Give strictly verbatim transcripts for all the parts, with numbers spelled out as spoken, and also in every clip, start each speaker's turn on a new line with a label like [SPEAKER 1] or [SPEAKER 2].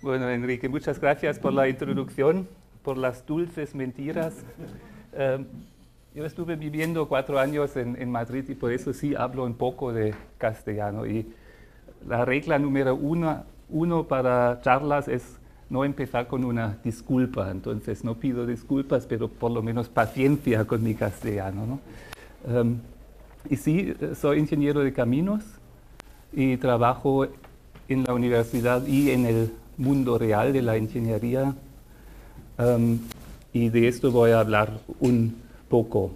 [SPEAKER 1] Bueno, Enrique, muchas gracias por la introducción, por las dulces mentiras. Eh, yo estuve viviendo cuatro años en, en Madrid y por eso sí hablo un poco de castellano. Y la regla número uno, uno para charlas es no empezar con una disculpa. Entonces no pido disculpas, pero por lo menos paciencia con mi castellano, ¿no? Um, y sí, soy ingeniero de caminos y trabajo en la universidad y en el mundo real de la ingeniería, um, y de esto voy a hablar un poco.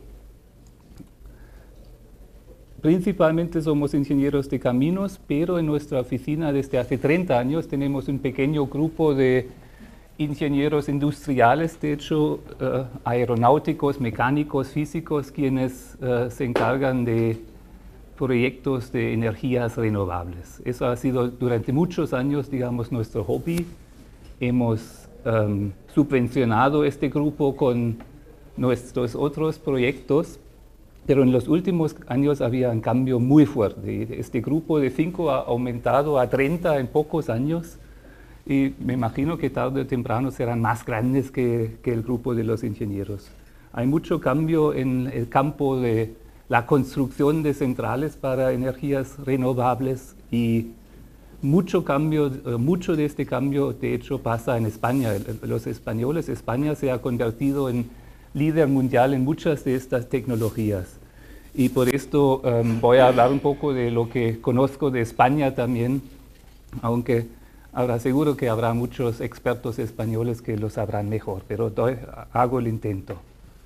[SPEAKER 1] Principalmente somos ingenieros de caminos, pero en nuestra oficina desde hace treinta años tenemos un pequeño grupo de ingenieros industriales, de hecho uh, aeronáuticos, mecánicos, físicos, quienes uh, se encargan de proyectos de energías renovables. Eso ha sido durante muchos años, digamos, nuestro hobby. Hemos um, subvencionado este grupo con nuestros otros proyectos, pero en los últimos años había un cambio muy fuerte. Este grupo de cinco ha aumentado a treinta en pocos años y me imagino que tarde o temprano serán más grandes que, que el grupo de los ingenieros. Hay mucho cambio en el campo de la construcción de centrales para energías renovables y mucho cambio, mucho de este cambio de hecho pasa en España. Los españoles, España se ha convertido en líder mundial en muchas de estas tecnologías. Y por esto um, voy a hablar un poco de lo que conozco de España también, aunque ahora seguro que habrá muchos expertos españoles que lo sabrán mejor, pero doy, hago el intento.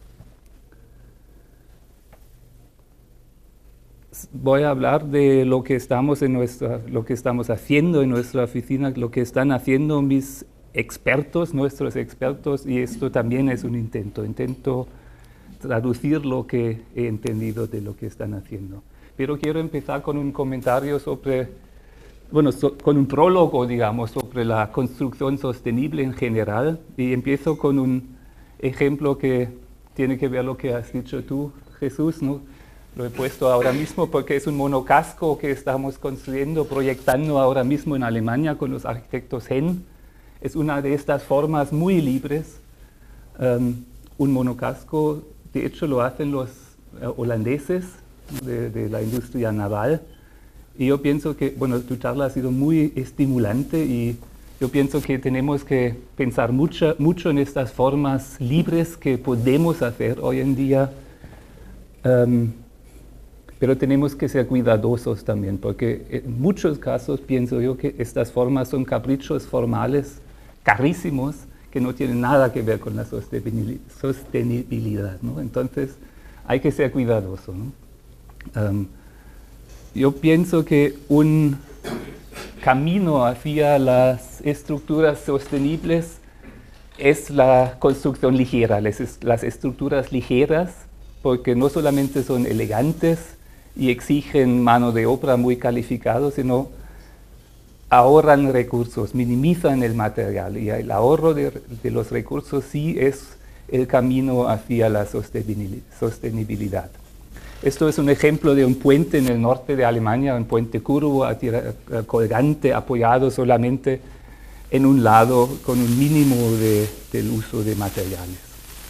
[SPEAKER 1] Voy a hablar de lo que estamos en nuestra, lo que estamos haciendo en nuestra oficina, lo que están haciendo mis expertos, nuestros expertos, y esto también es un intento. Intento traducir lo que he entendido de lo que están haciendo. Pero quiero empezar con un comentario sobre, bueno, so, con un prólogo, digamos, sobre la construcción sostenible en general, y empiezo con un ejemplo que tiene que ver lo que has dicho tú, Jesús, ¿no? Lo he puesto ahora mismo porque es un monocasco que estamos construyendo, proyectando ahora mismo en Alemania con los arquitectos Henn. Es una de estas formas muy libres, um, un monocasco, de hecho lo hacen los uh, holandeses de, de la industria naval. Y yo pienso que, bueno, tu charla ha sido muy estimulante y yo pienso que tenemos que pensar mucho, mucho en estas formas libres que podemos hacer hoy en día. Um, Pero tenemos que ser cuidadosos también, porque en muchos casos pienso yo que estas formas son caprichos formales carísimos que no tienen nada que ver con la sostenibilidad, ¿no? Entonces hay que ser cuidadoso, ¿no? Um, yo pienso que un camino hacia las estructuras sostenibles es la construcción ligera, las, las estructuras ligeras, porque no solamente son elegantes y exigen mano de obra muy calificada, sino ahorran recursos, minimizan el material, y el ahorro de, de los recursos sí es el camino hacia la sostenibilidad. Esto es un ejemplo de un puente en el norte de Alemania, un puente curvo, colgante, apoyado solamente en un lado, con un mínimo de, del uso de materiales.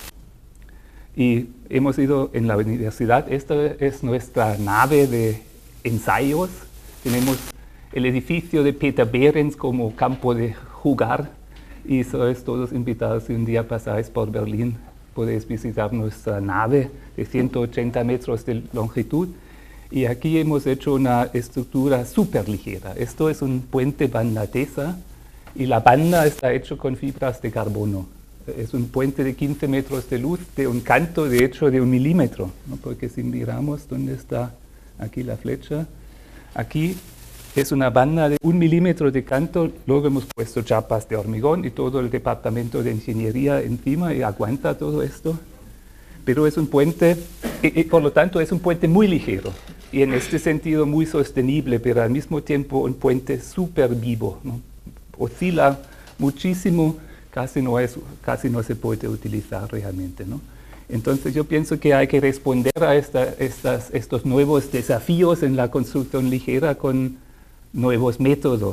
[SPEAKER 1] Y hemos ido en la universidad, esta es nuestra nave de ensayos. Tenemos el edificio de Peter Behrens como campo de jugar y sois todos invitados. Si un día pasáis por Berlín, podéis visitar nuestra nave de ciento ochenta metros de longitud. Y aquí hemos hecho una estructura súper ligera. Esto es un puente bandadesa y la banda está hecha con fibras de carbono. Es un puente de quince metros de luz, de un canto de hecho de un milímetro, ¿no? Porque si miramos dónde está aquí la flecha, aquí es una banda de un milímetro de canto, luego hemos puesto chapas de hormigón y todo el departamento de ingeniería encima y aguanta todo esto, pero es un puente, y, y por lo tanto es un puente muy ligero y en este sentido muy sostenible, pero al mismo tiempo un puente súper vivo, ¿no? Oscila muchísimo. Casi no, es, casi no se puede utilizar realmente, ¿no? Entonces yo pienso que hay que responder a esta, estas, estos nuevos desafíos en la construcción ligera con nuevos métodos.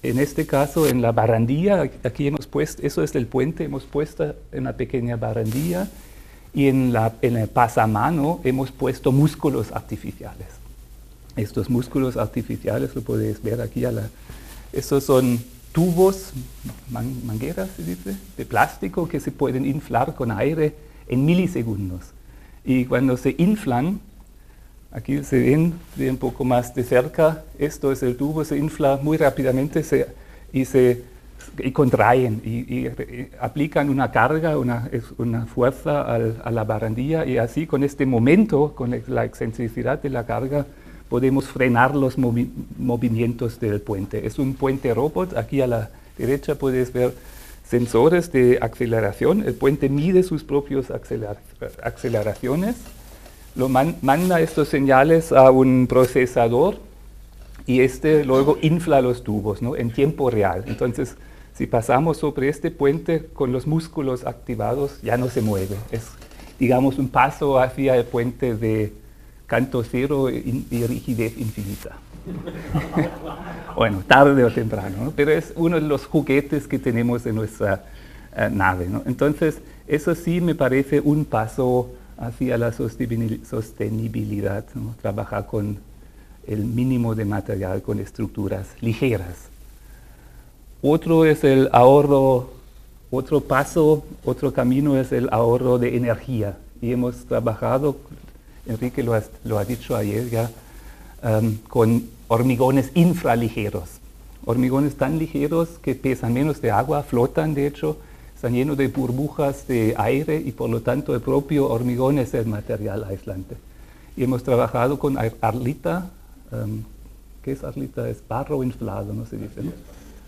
[SPEAKER 1] en este caso en la barandilla, aquí hemos puesto, eso es el puente, hemos puesto una pequeña barandilla y en, la, en el pasamano hemos puesto músculos artificiales. Estos músculos artificiales, lo podéis ver aquí, a la, estos son tubos, man, mangueras se dice, de plástico que se pueden inflar con aire en milisegundos. Y cuando se inflan, aquí se ven de un poco más de cerca, esto es el tubo, se infla muy rápidamente se, y se y contraen y, y, y aplican una carga, una, una fuerza al, a la barandilla y así con este momento, con la excentricidad de la carga, podemos frenar los movi movimientos del puente. Es un puente robot, aquí a la derecha puedes ver sensores de aceleración, el puente mide sus propias aceler aceleraciones, lo man manda estos señales a un procesador y este luego infla los tubos, ¿no?, en tiempo real. Entonces, si pasamos sobre este puente con los músculos activados, ya no se mueve. Es, digamos, un paso hacia el puente de canto cero y, y rigidez infinita. Bueno, tarde o temprano, ¿no? Pero es uno de los juguetes que tenemos en nuestra uh, nave, ¿no? Entonces, eso sí me parece un paso hacia la sostenibilidad, ¿no? Trabajar con el mínimo de material, con estructuras ligeras. Otro es el ahorro, otro paso, otro camino es el ahorro de energía. Y hemos trabajado, Enrique lo ha, lo ha dicho ayer ya, um, con hormigones infraligeros. Hormigones tan ligeros que pesan menos de agua, flotan de hecho, están llenos de burbujas de aire y por lo tanto el propio hormigón es el material aislante. Y hemos trabajado con arlita, um, ¿qué es arlita? Es barro inflado, no se dice, ¿no?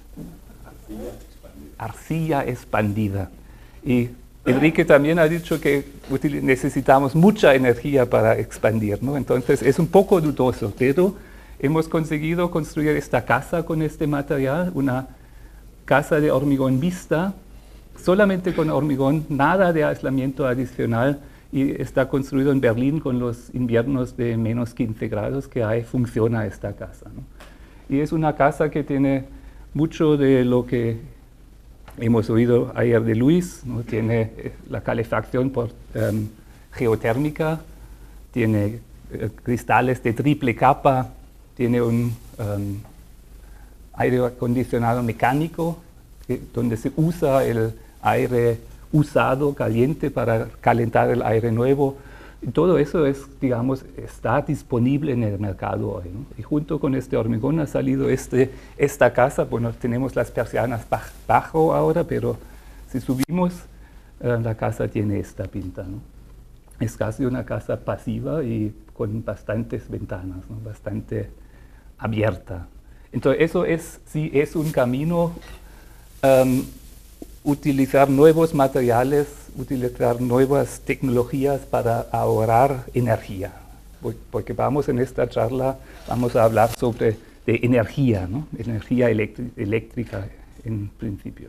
[SPEAKER 1] Arcilla expandida. Y Enrique también ha dicho que necesitamos mucha energía para expandir, ¿no? Entonces es un poco dudoso, pero hemos conseguido construir esta casa con este material, una casa de hormigón vista, solamente con hormigón, nada de aislamiento adicional, y está construido en Berlín con los inviernos de menos quince grados que hay, funciona esta casa, ¿no? Y es una casa que tiene mucho de lo que hemos oído ayer de Luis, ¿no? Tiene la calefacción por um, geotérmica, tiene uh, cristales de triple capa, tiene un um, aire acondicionado mecánico, que, donde se usa el aire usado, caliente, para calentar el aire nuevo. Y todo eso es, digamos, está disponible en el mercado hoy, ¿no? Y junto con este hormigón ha salido este, esta casa. Bueno, tenemos las persianas baj, bajo ahora, pero si subimos, eh, la casa tiene esta pinta, ¿no? Es casi una casa pasiva y con bastantes ventanas, ¿no? Bastante abierta. Entonces, eso es, sí, es un camino, um, utilizar nuevos materiales, utilizar nuevas tecnologías para ahorrar energía. Porque vamos en esta charla, vamos a hablar sobre de energía, ¿no? Energía eléctrica en principio.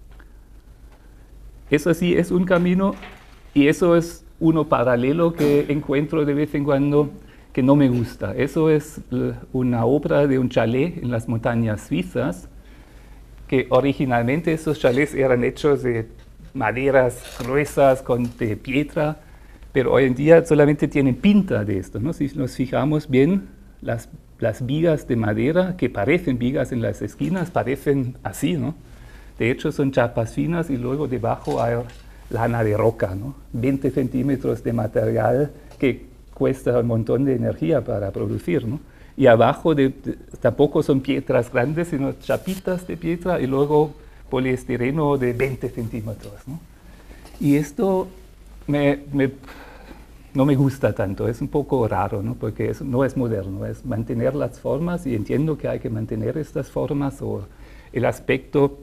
[SPEAKER 1] Eso sí es un camino y eso es uno paralelo que encuentro de vez en cuando que no me gusta. Eso es una obra de un chalet en las montañas suizas, que originalmente esos chalets eran hechos de maderas gruesas con de piedra, pero hoy en día solamente tienen pinta de esto, ¿no? Si nos fijamos bien, las, las vigas de madera que parecen vigas en las esquinas, parecen así, ¿no? De hecho son chapas finas y luego debajo hay lana de roca, ¿no? veinte centímetros de material que cuesta un montón de energía para producir, ¿no? Y abajo de, de, tampoco son piedras grandes, sino chapitas de piedra y luego poliestireno de veinte centímetros, ¿no? Y esto me, me, no me gusta tanto, es un poco raro, ¿no? Porque es, no es moderno, es mantener las formas, y entiendo que hay que mantener estas formas o el aspecto,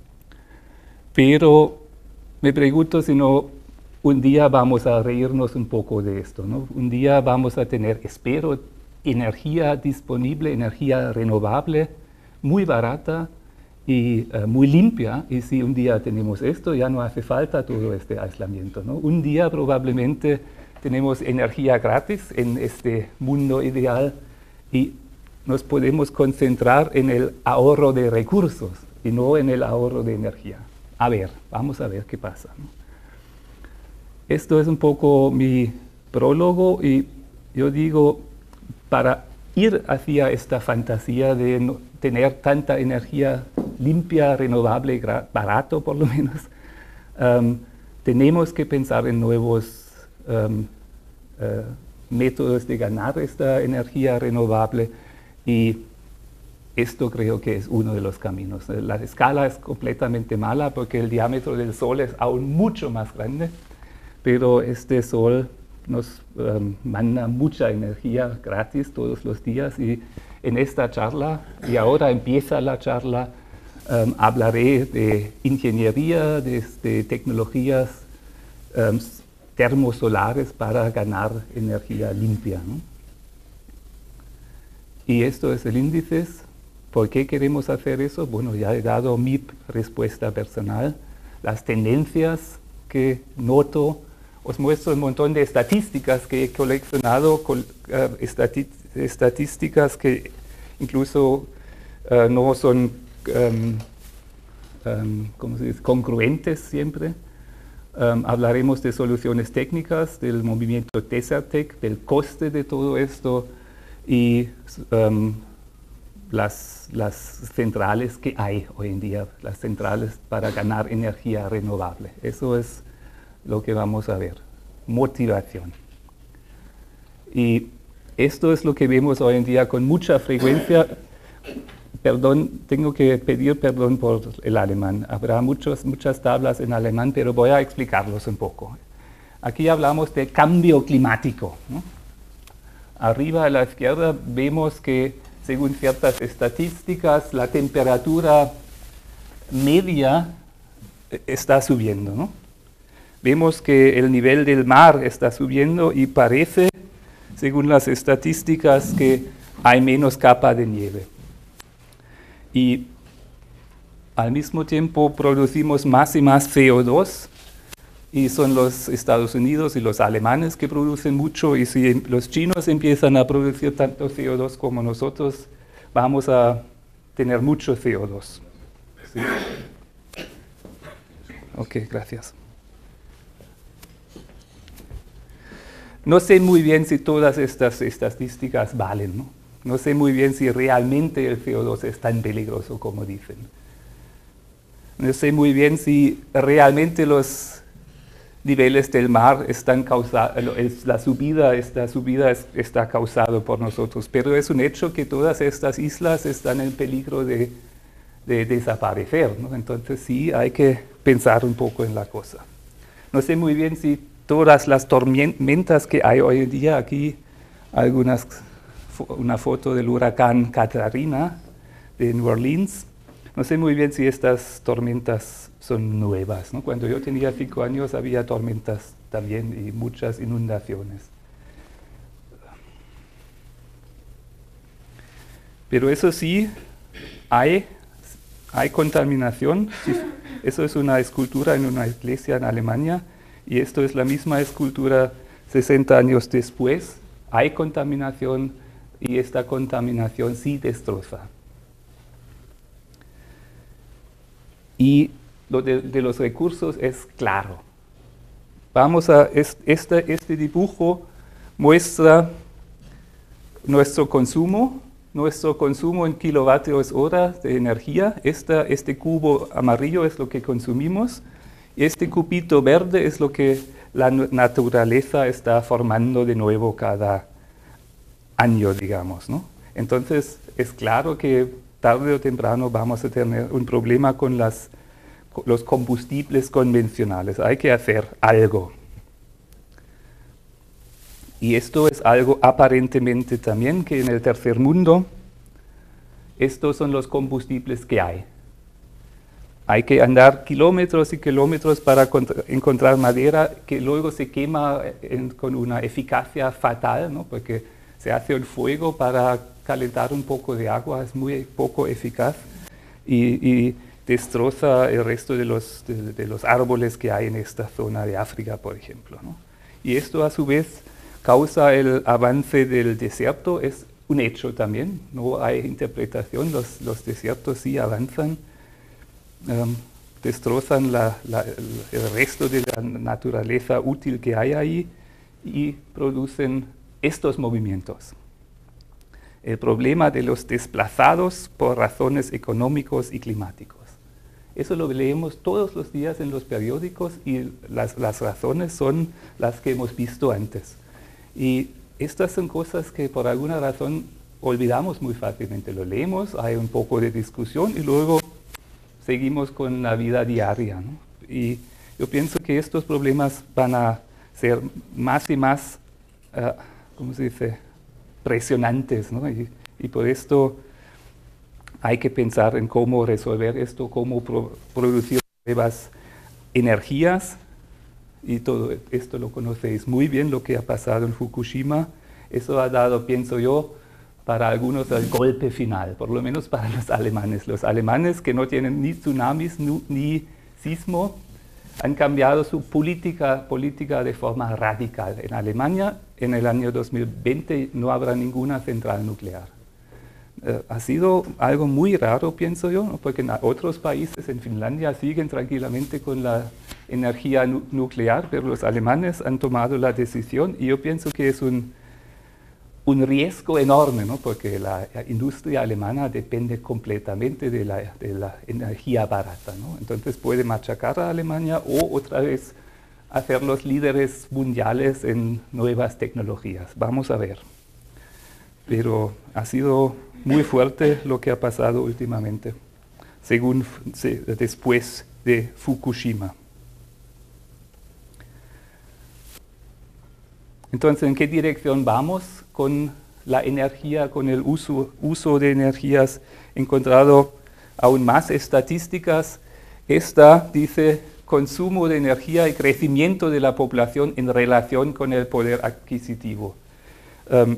[SPEAKER 1] pero me pregunto si no un día vamos a reírnos un poco de esto, ¿no? Un día vamos a tener, espero, energía disponible, energía renovable, muy barata y uh, muy limpia, y si un día tenemos esto, ya no hace falta todo este aislamiento, ¿no? Un día probablemente tenemos energía gratis en este mundo ideal y nos podemos concentrar en el ahorro de recursos y no en el ahorro de energía. A ver, vamos a ver qué pasa, ¿no? Esto es un poco mi prólogo y yo digo, para ir hacia esta fantasía de no tener tanta energía limpia, renovable, barato por lo menos, um, tenemos que pensar en nuevos um, uh, métodos de ganar esta energía renovable y esto creo que es uno de los caminos. La escala es completamente mala porque el diámetro del Sol es aún mucho más grande, pero este Sol nos um, manda mucha energía gratis todos los días y en esta charla, y ahora empieza la charla, um, hablaré de ingeniería, de, de tecnologías um, termosolares para ganar energía limpia, ¿no? Y esto es el índice. ¿Por qué queremos hacer eso? Bueno, ya he dado mi respuesta personal. Las tendencias que noto, os muestro un montón de estadísticas que he coleccionado, col, uh, estati estadísticas que incluso uh, no son um, um, ¿cómo se dice? Congruentes siempre. Um, hablaremos de soluciones técnicas, del movimiento Desertec, del coste de todo esto y um, las, las centrales que hay hoy en día, las centrales para ganar energía renovable. Eso es lo que vamos a ver. Motivación. Y esto es lo que vemos hoy en día con mucha frecuencia. Perdón, tengo que pedir perdón por el alemán. Habrá muchos, muchas tablas en alemán, pero voy a explicarlos un poco. Aquí hablamos de cambio climático, ¿no? Arriba a la izquierda vemos que, según ciertas estadísticas, la temperatura media está subiendo, ¿no? Vemos que el nivel del mar está subiendo y parece, según las estadísticas, que hay menos capa de nieve. Y al mismo tiempo producimos más y más C O dos, y son los Estados Unidos y los alemanes que producen mucho, y si los chinos empiezan a producir tanto C O dos como nosotros, vamos a tener mucho C O dos. ¿Sí? Ok, gracias. No sé muy bien si todas estas estadísticas valen, ¿no? No sé muy bien si realmente el C O dos es tan peligroso como dicen. No sé muy bien si realmente los niveles del mar están causados, la subida, esta subida es, está causada por nosotros, pero es un hecho que todas estas islas están en peligro de, de desaparecer, ¿no? Entonces sí hay que pensar un poco en la cosa. No sé muy bien si todas las tormentas que hay hoy en día, aquí algunas, una foto del huracán Katrina de New Orleans. No sé muy bien si estas tormentas son nuevas, ¿no? Cuando yo tenía cinco años había tormentas también y muchas inundaciones. Pero eso sí, hay, hay contaminación. Eso es una escultura en una iglesia en Alemania y esto es la misma escultura sesenta años después. Hay contaminación y esta contaminación sí destroza. Y lo de, de los recursos es claro. Vamos a, este, este dibujo muestra nuestro consumo, nuestro consumo en kilovatios hora de energía. Esta, este cubo amarillo es lo que consumimos y este cubito verde es lo que la naturaleza está formando de nuevo cada año, digamos, ¿no? Entonces es claro que tarde o temprano vamos a tener un problema con las, los combustibles convencionales. Hay que hacer algo. Y esto es algo aparentemente también que en el tercer mundo, estos son los combustibles que hay. Hay que andar kilómetros y kilómetros para encontrar madera que luego se quema en, con una eficacia fatal, ¿no? Porque se hace un fuego para calentar un poco de agua, es muy poco eficaz y, y destroza el resto de los, de, de los árboles que hay en esta zona de África, por ejemplo, ¿no? Y esto a su vez causa el avance del desierto. Es un hecho también, no hay interpretación, los, los desiertos sí avanzan, um, destrozan la, la, el resto de la naturaleza útil que hay ahí y producen estos movimientos. El problema de los desplazados por razones económicos y climáticos. Eso lo leemos todos los días en los periódicos y las, las razones son las que hemos visto antes. Y estas son cosas que por alguna razón olvidamos muy fácilmente. Lo leemos, hay un poco de discusión y luego seguimos con la vida diaria, ¿no? Y yo pienso que estos problemas van a ser más y más, uh, ¿cómo se dice?, presionantes, ¿no? Y, y por esto hay que pensar en cómo resolver esto, cómo pro, producir nuevas energías, y todo esto lo conocéis muy bien, lo que ha pasado en Fukushima. Eso ha dado, pienso yo, para algunos el golpe final, por lo menos para los alemanes. Los alemanes que no tienen ni tsunamis ni, ni sismo, han cambiado su política, política de forma radical. En Alemania, en el año dos mil veinte, no habrá ninguna central nuclear. Uh, ha sido algo muy raro, pienso yo, ¿no? Porque en otros países, en Finlandia, siguen tranquilamente con la energía nu nuclear, pero los alemanes han tomado la decisión y yo pienso que es un, un riesgo enorme, ¿no? Porque la, la industria alemana depende completamente de la, de la energía barata, ¿no? Entonces puede machacar a Alemania o otra vez hacer los líderes mundiales en nuevas tecnologías. Vamos a ver. Pero ha sido muy fuerte lo que ha pasado últimamente, según se, después de Fukushima. Entonces, ¿en qué dirección vamos con la energía, con el uso, uso de energías? He encontrado aún más estadísticas. Esta dice consumo de energía y crecimiento de la población en relación con el poder adquisitivo. Um,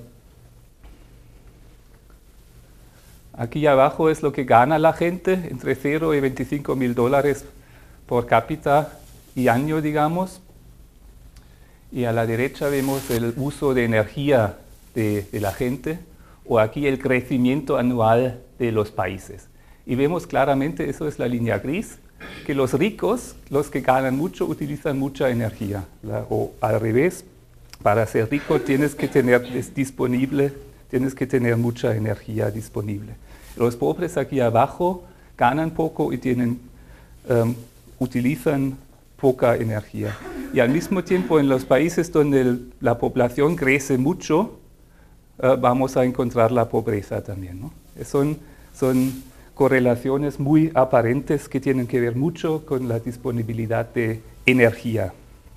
[SPEAKER 1] Aquí abajo es lo que gana la gente, entre cero y veinticinco mil dólares por cápita y año, digamos. Y a la derecha vemos el uso de energía de, de la gente, o aquí el crecimiento anual de los países. Y vemos claramente, eso es la línea gris, que los ricos, los que ganan mucho, utilizan mucha energía. La, o al revés, para ser rico tienes que tener disponible, tienes que tener mucha energía disponible. Los pobres aquí abajo ganan poco y tienen, um, utilizan poca energía. Y al mismo tiempo en los países donde el, la población crece mucho, uh, vamos a encontrar la pobreza también, ¿no? Son, son correlaciones muy aparentes que tienen que ver mucho con la disponibilidad de energía.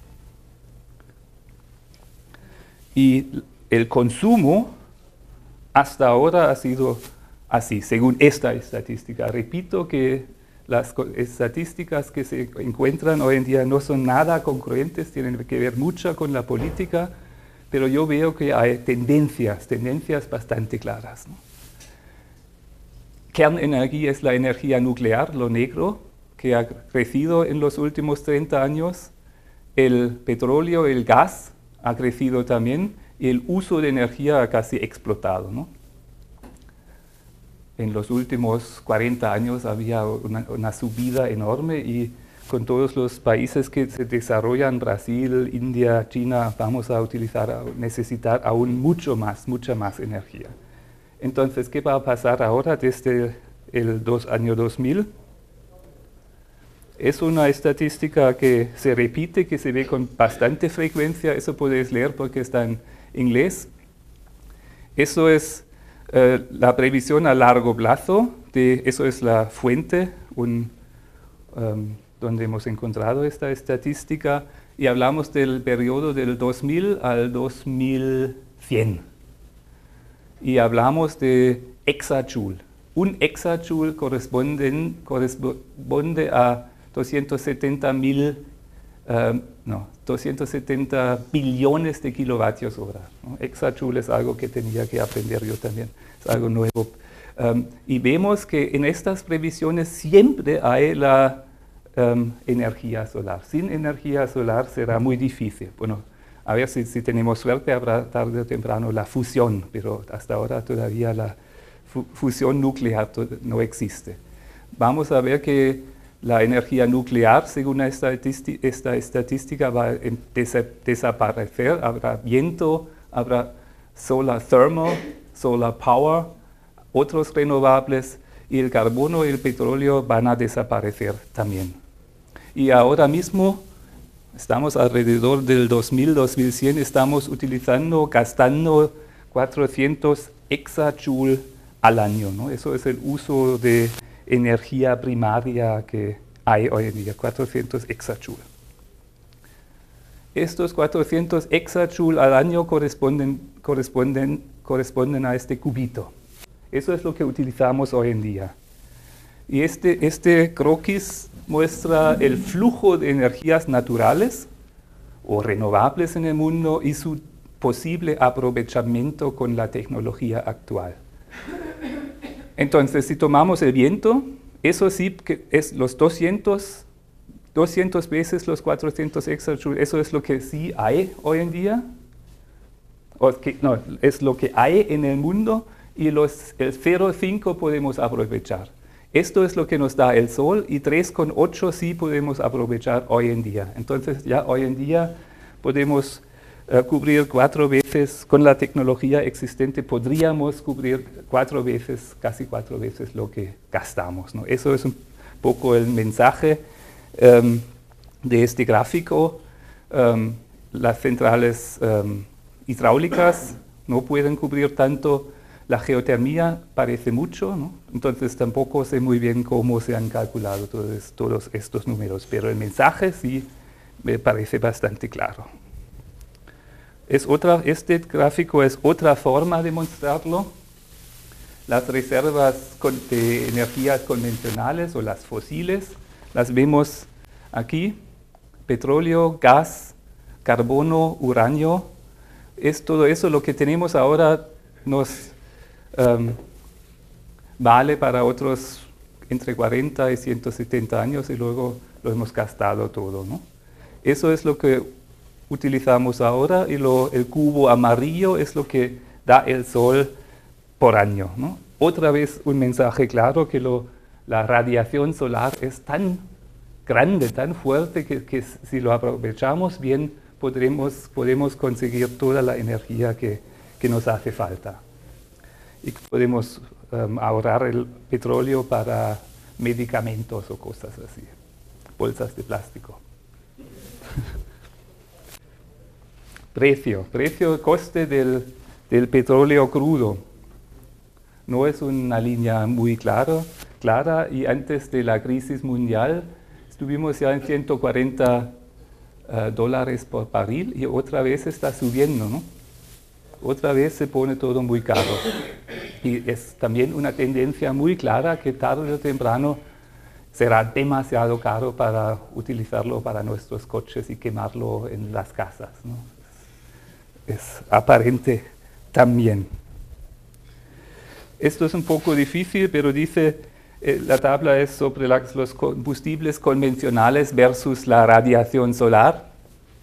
[SPEAKER 1] Y el consumo hasta ahora ha sido así, según esta estadística. Repito que las estadísticas que se encuentran hoy en día no son nada congruentes, tienen que ver mucho con la política, pero yo veo que hay tendencias, tendencias bastante claras, ¿no? Kernenergie es la energía nuclear, lo negro, que ha crecido en los últimos treinta años. El petróleo, el gas, ha crecido también, y el uso de energía ha casi explotado, ¿no? En los últimos cuarenta años había una, una subida enorme y con todos los países que se desarrollan, Brasil, India, China, vamos a utilizar, necesitar aún mucho más, mucha más energía. Entonces, ¿qué va a pasar ahora desde el dos, año dos mil? Es una estadística que se repite, que se ve con bastante frecuencia, eso podéis leer porque está en inglés. Eso es Uh, la previsión a largo plazo, de, eso es la fuente un, um, donde hemos encontrado esta estadística, y hablamos del periodo del dos mil al dos mil cien. Y hablamos de exajoule. Un exajoule corresponde, corresponde a doscientos setenta mil, uh, no, doscientos setenta billones de kilovatios hora, ¿no? Exajoule es algo que tenía que aprender yo también, es algo nuevo. Um, y vemos que en estas previsiones siempre hay la um, energía solar. Sin energía solar será muy difícil. Bueno, A ver si, si tenemos suerte, habrá tarde o temprano la fusión, pero hasta ahora todavía la fu fusión nuclear no existe. Vamos a ver que la energía nuclear, según esta estadística, esta estadística va a des desaparecer. Habrá viento, habrá solar thermal, solar power, otros renovables, y el carbono y el petróleo van a desaparecer también. Y ahora mismo, estamos alrededor del dos mil, dos mil cien, estamos utilizando, gastando cuatrocientos exajoule al año, ¿no? Eso es el uso de energía primaria que hay hoy en día, cuatrocientos exajoule. Estos cuatrocientos exajoule al año corresponden, corresponden, corresponden a este cubito. Eso es lo que utilizamos hoy en día. Y este, este croquis muestra el flujo de energías naturales o renovables en el mundo y su posible aprovechamiento con la tecnología actual. Entonces, si tomamos el viento, eso sí que es los doscientos, doscientas veces los cuatrocientos exajoule, eso es lo que sí hay hoy en día, o que, no, es lo que hay en el mundo, y los, el cero coma cinco podemos aprovechar. Esto es lo que nos da el Sol, y tres coma ocho sí podemos aprovechar hoy en día. Entonces ya hoy en día podemos uh, cubrir cuatro veces, con la tecnología existente podríamos cubrir cuatro veces, casi cuatro veces lo que gastamos, ¿no? Eso es un poco el mensaje um, de este gráfico. Um, las centrales um, hidráulicas no pueden cubrir tanto. La geotermia parece mucho, ¿no? Entonces tampoco sé muy bien cómo se han calculado todos, todos estos números, pero el mensaje sí me parece bastante claro. Es otra, este gráfico es otra forma de mostrarlo. Las reservas con, de energías convencionales o las fósiles, las vemos aquí: petróleo, gas, carbono, uranio. Es todo eso lo que tenemos ahora nos Um, vale para otros entre cuarenta y ciento setenta años y luego lo hemos gastado todo, ¿no? Eso es lo que utilizamos ahora, y lo, el cubo amarillo es lo que da el Sol por año, ¿no? Otra vez un mensaje claro que lo, la radiación solar es tan grande, tan fuerte, que, que si lo aprovechamos bien podremos, podemos conseguir toda la energía que, que nos hace falta. Y podemos um, ahorrar el petróleo para medicamentos o cosas así, bolsas de plástico. Precio, precio, coste del, del petróleo crudo. No es una línea muy clara, clara, y antes de la crisis mundial estuvimos ya en ciento cuarenta uh, dólares por barril, y otra vez está subiendo, ¿no? Otra vez se pone todo muy caro. Y es también una tendencia muy clara que tarde o temprano será demasiado caro para utilizarlo para nuestros coches y quemarlo en las casas, ¿no? Es aparente también. Esto es un poco difícil, pero dice, eh, la tabla es sobre las, los combustibles convencionales versus la radiación solar.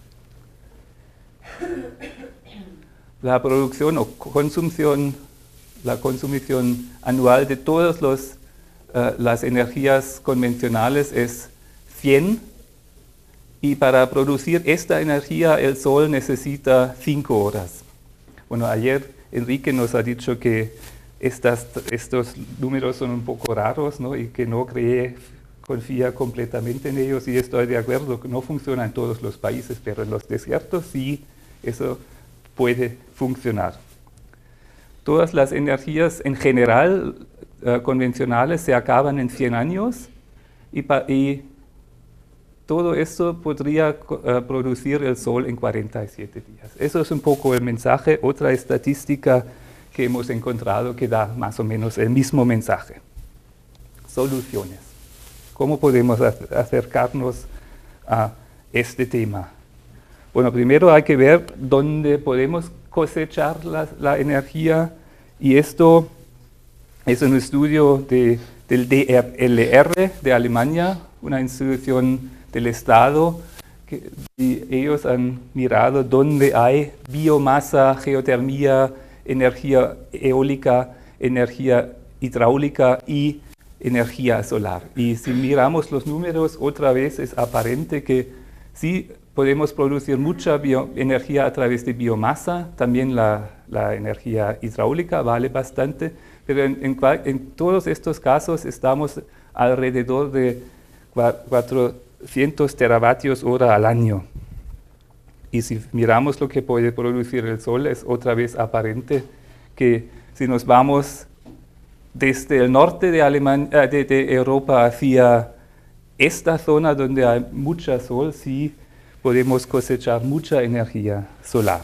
[SPEAKER 1] La producción o consumición, la consumición anual de todas los, uh, las energías convencionales es cien, y para producir esta energía el Sol necesita cinco horas. Bueno, ayer Enrique nos ha dicho que estas, estos números son un poco raros, ¿no? Y que no cree, confía completamente en ellos, y estoy de acuerdo, que no funciona en todos los países, pero en los desiertos sí, eso puede funcionar. Todas las energías en general uh, convencionales se acaban en cien años, y, y todo esto podría uh, producir el Sol en cuarenta y siete días. Eso es un poco el mensaje. Otra estadística que hemos encontrado que da más o menos el mismo mensaje. Soluciones. ¿Cómo podemos acercarnos a este tema? Bueno, primero hay que ver dónde podemos cosechar la, la energía, y esto es un estudio de, del D L R de Alemania, una institución del Estado que, y ellos han mirado dónde hay biomasa, geotermia, energía eólica, energía hidráulica y energía solar. Y si miramos los números, otra vez es aparente que sí podemos producir mucha energía a través de biomasa, también la, la energía hidráulica vale bastante, pero en, en, en todos estos casos estamos alrededor de cuatrocientos teravatios hora al año. Y si miramos lo que puede producir el Sol, es otra vez aparente que si nos vamos desde el norte de, Alemania, de, de Europa hacia esta zona donde hay mucha sol, sí podemos cosechar mucha energía solar.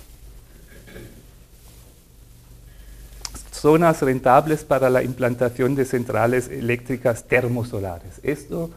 [SPEAKER 1] Zonas rentables para la implantación de centrales eléctricas termosolares. Esto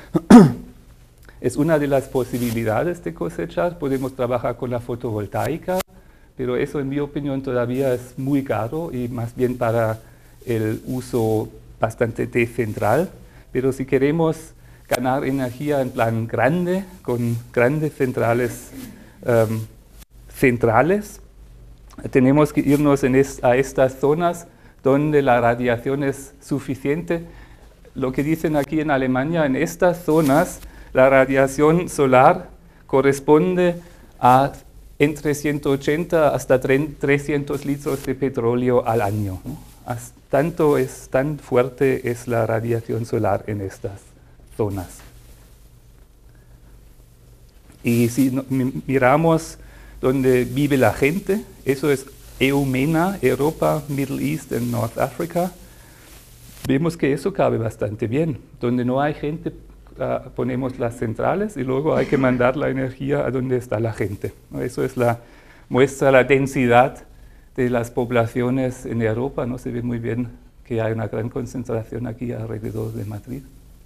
[SPEAKER 1] es una de las posibilidades de cosechar. Podemos trabajar con la fotovoltaica, pero eso en mi opinión todavía es muy caro y más bien para el uso bastante decentral, pero si queremos ganar energía en plan grande, con grandes centrales um, centrales, tenemos que irnos en es, a estas zonas donde la radiación es suficiente. Lo que dicen aquí en Alemania, en estas zonas la radiación solar corresponde a entre ciento ochenta hasta trescientos litros de petróleo al año, ¿no? Tanto es, tan fuerte es la radiación solar en estas zonas. Y si no, miramos donde vive la gente, eso es EUMENA, Europa, Middle East and North Africa, vemos que eso cabe bastante bien. Donde no hay gente, uh, ponemos las centrales y luego hay que mandar la energía a donde está la gente. Eso es la, muestra la densidad de las poblaciones en Europa, no se ve muy bien que hay una gran concentración aquí alrededor de Madrid.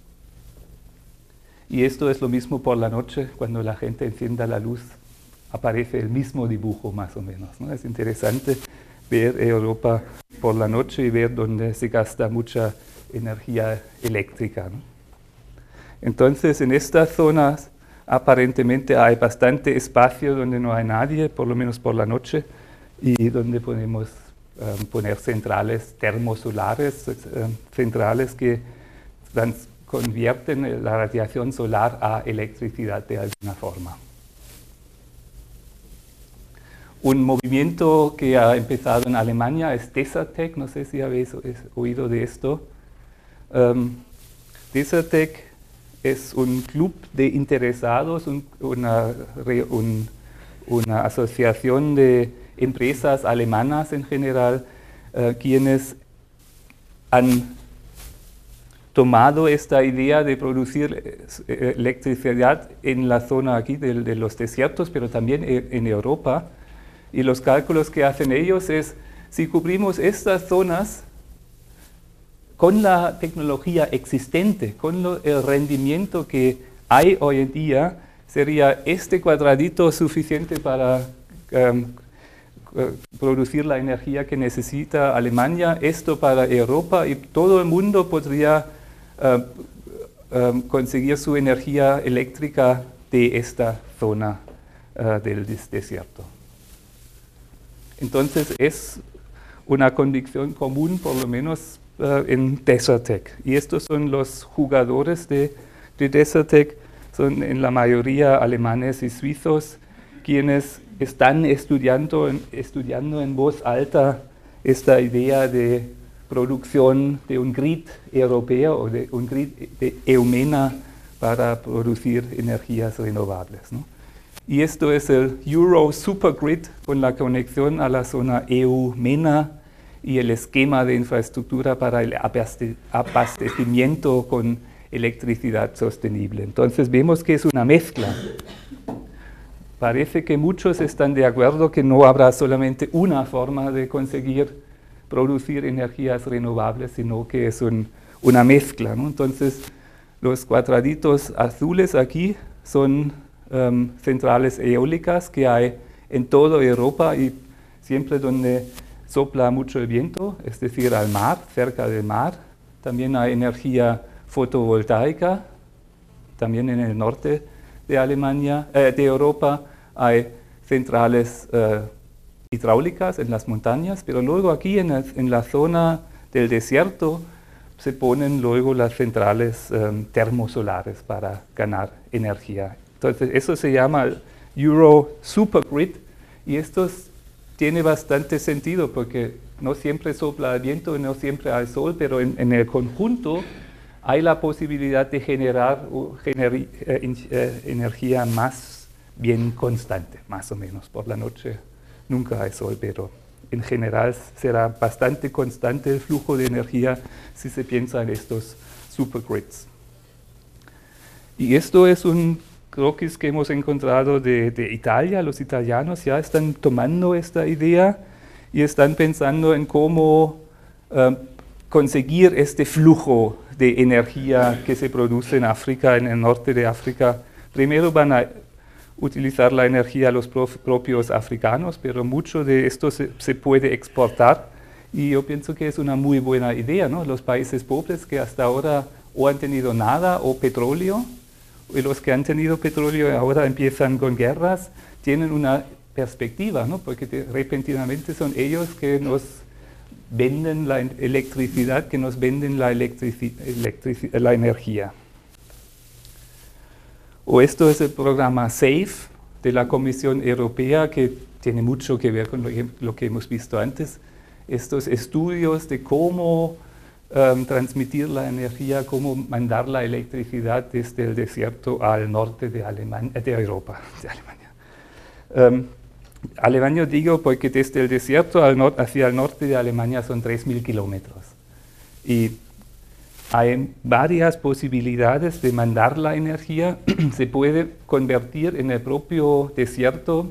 [SPEAKER 1] Y esto es lo mismo por la noche, cuando la gente encienda la luz, aparece el mismo dibujo más o menos, ¿no? Es interesante ver Europa por la noche y ver dónde se gasta mucha energía eléctrica, ¿no? Entonces, en estas zonas aparentemente hay bastante espacio donde no hay nadie, por lo menos por la noche, y donde podemos um, poner centrales termosolares, um, centrales que convierten la radiación solar a electricidad de alguna forma. Un movimiento que ha empezado en Alemania es Desertec, no sé si habéis oído de esto. Um, Desertec es un club de interesados, un, una, un, una asociación de empresas alemanas en general, uh, quienes han tomado esta idea de producir electricidad en la zona aquí de, de los desiertos, pero también en Europa. Y los cálculos que hacen ellos es, si cubrimos estas zonas con la tecnología existente, con lo, el rendimiento que hay hoy en día, sería este cuadradito suficiente para um, producir la energía que necesita Alemania, esto para Europa, y todo el mundo podría uh, um, conseguir su energía eléctrica de esta zona uh, del desierto. Entonces es una convicción común, por lo menos uh, en Desertec. Y estos son los jugadores de, de Desertec, son en la mayoría alemanes y suizos, quienes están estudiando en, estudiando en voz alta esta idea de producción de un grid europeo o de un grid de EUMENA para producir energías renovables, ¿no? Y esto es el Euro Supergrid con la conexión a la zona EUMENA y el esquema de infraestructura para el abastecimiento con electricidad sostenible. Entonces vemos que es una mezcla. Parece que muchos están de acuerdo que no habrá solamente una forma de conseguir producir energías renovables, sino que es un, una mezcla, ¿no? Entonces los cuadraditos azules aquí son um, centrales eólicas que hay en toda Europa y siempre donde sopla mucho el viento, es decir, al mar, cerca del mar. También hay energía fotovoltaica, también en el norte de Alemania, eh, de Europa, hay centrales eh, hidráulicas en las montañas, pero luego aquí en la, en la zona del desierto se ponen luego las centrales um, termosolares para ganar energía. Entonces eso se llama Euro Supergrid y esto tiene bastante sentido porque no siempre sopla el viento y no siempre hay sol, pero en, en el conjunto hay la posibilidad de generar uh, gener, eh, eh, energía más bien constante, más o menos. Por la noche nunca hay sol, pero en general será bastante constante el flujo de energía si se piensa en estos supergrids. Y esto es un croquis que hemos encontrado de, de Italia. Los italianos ya están tomando esta idea y están pensando en cómo uh, conseguir este flujo de energía que se produce en África, en el norte de África. Primero van a utilizar la energía de los propios africanos, pero mucho de esto se, se puede exportar y yo pienso que es una muy buena idea, ¿no? Los países pobres que hasta ahora o han tenido nada o petróleo, y los que han tenido petróleo y ahora empiezan con guerras, tienen una perspectiva, ¿no? Porque de, repentinamente son ellos que nos venden la electricidad, que nos venden la, electrici electrici la energía. O esto es el programa SAFE de la Comisión Europea, que tiene mucho que ver con lo que, lo que hemos visto antes. Estos estudios de cómo um, transmitir la energía, cómo mandar la electricidad desde el desierto al norte de, Alemania, de Europa, de Alemania. Um, Alemania digo porque desde el desierto al hacia el norte de Alemania son tres mil kilómetros. Y hay varias posibilidades de mandar la energía. Se puede convertir en el propio desierto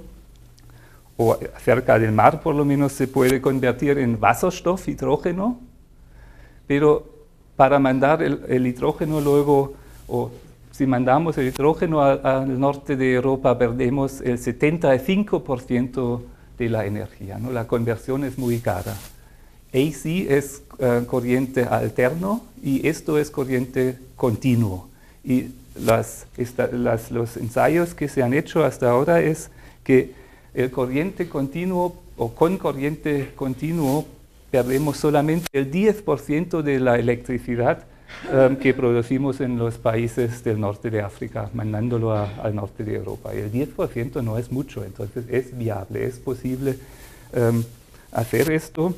[SPEAKER 1] o cerca del mar, por lo menos se puede convertir en Wasserstoff, hidrógeno, pero para mandar el, el hidrógeno luego, o si mandamos el hidrógeno al, al norte de Europa, perdemos el setenta y cinco por ciento de la energía, ¿no? La conversión es muy cara. A C es uh, corriente alterno y esto es corriente continuo. Y las, esta, las, los ensayos que se han hecho hasta ahora es que el corriente continuo o con corriente continuo perdemos solamente el diez por ciento de la electricidad um, que producimos en los países del norte de África, mandándolo a, al norte de Europa. Y el diez por ciento no es mucho, entonces es viable, es posible um, hacer esto.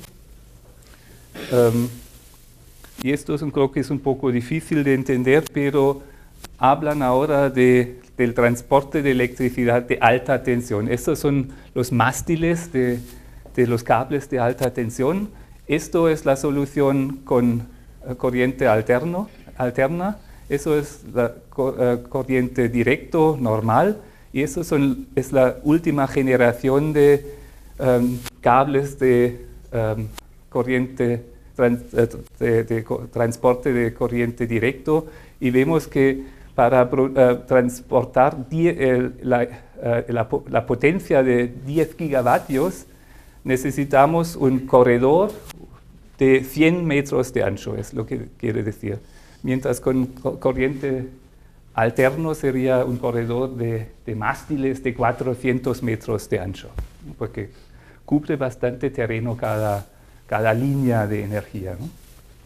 [SPEAKER 1] Um, y esto es un, creo que es un poco difícil de entender, pero hablan ahora de, del transporte de electricidad de alta tensión. Estos son los mástiles de, de los cables de alta tensión. Esto es la solución con uh, corriente alterno, alterna. Eso es la co uh, corriente directo normal. Y eso son, es la última generación de um, cables de um, corriente, trans, de, de, de transporte de corriente directo, y vemos que para uh, transportar die, el, la, uh, la, la potencia de diez gigavatios necesitamos un corredor de cien metros de ancho, es lo que quiere decir. Mientras con corriente alterno sería un corredor de, de mástiles de cuatrocientos metros de ancho, porque cubre bastante terreno cada cada línea de energía, ¿no?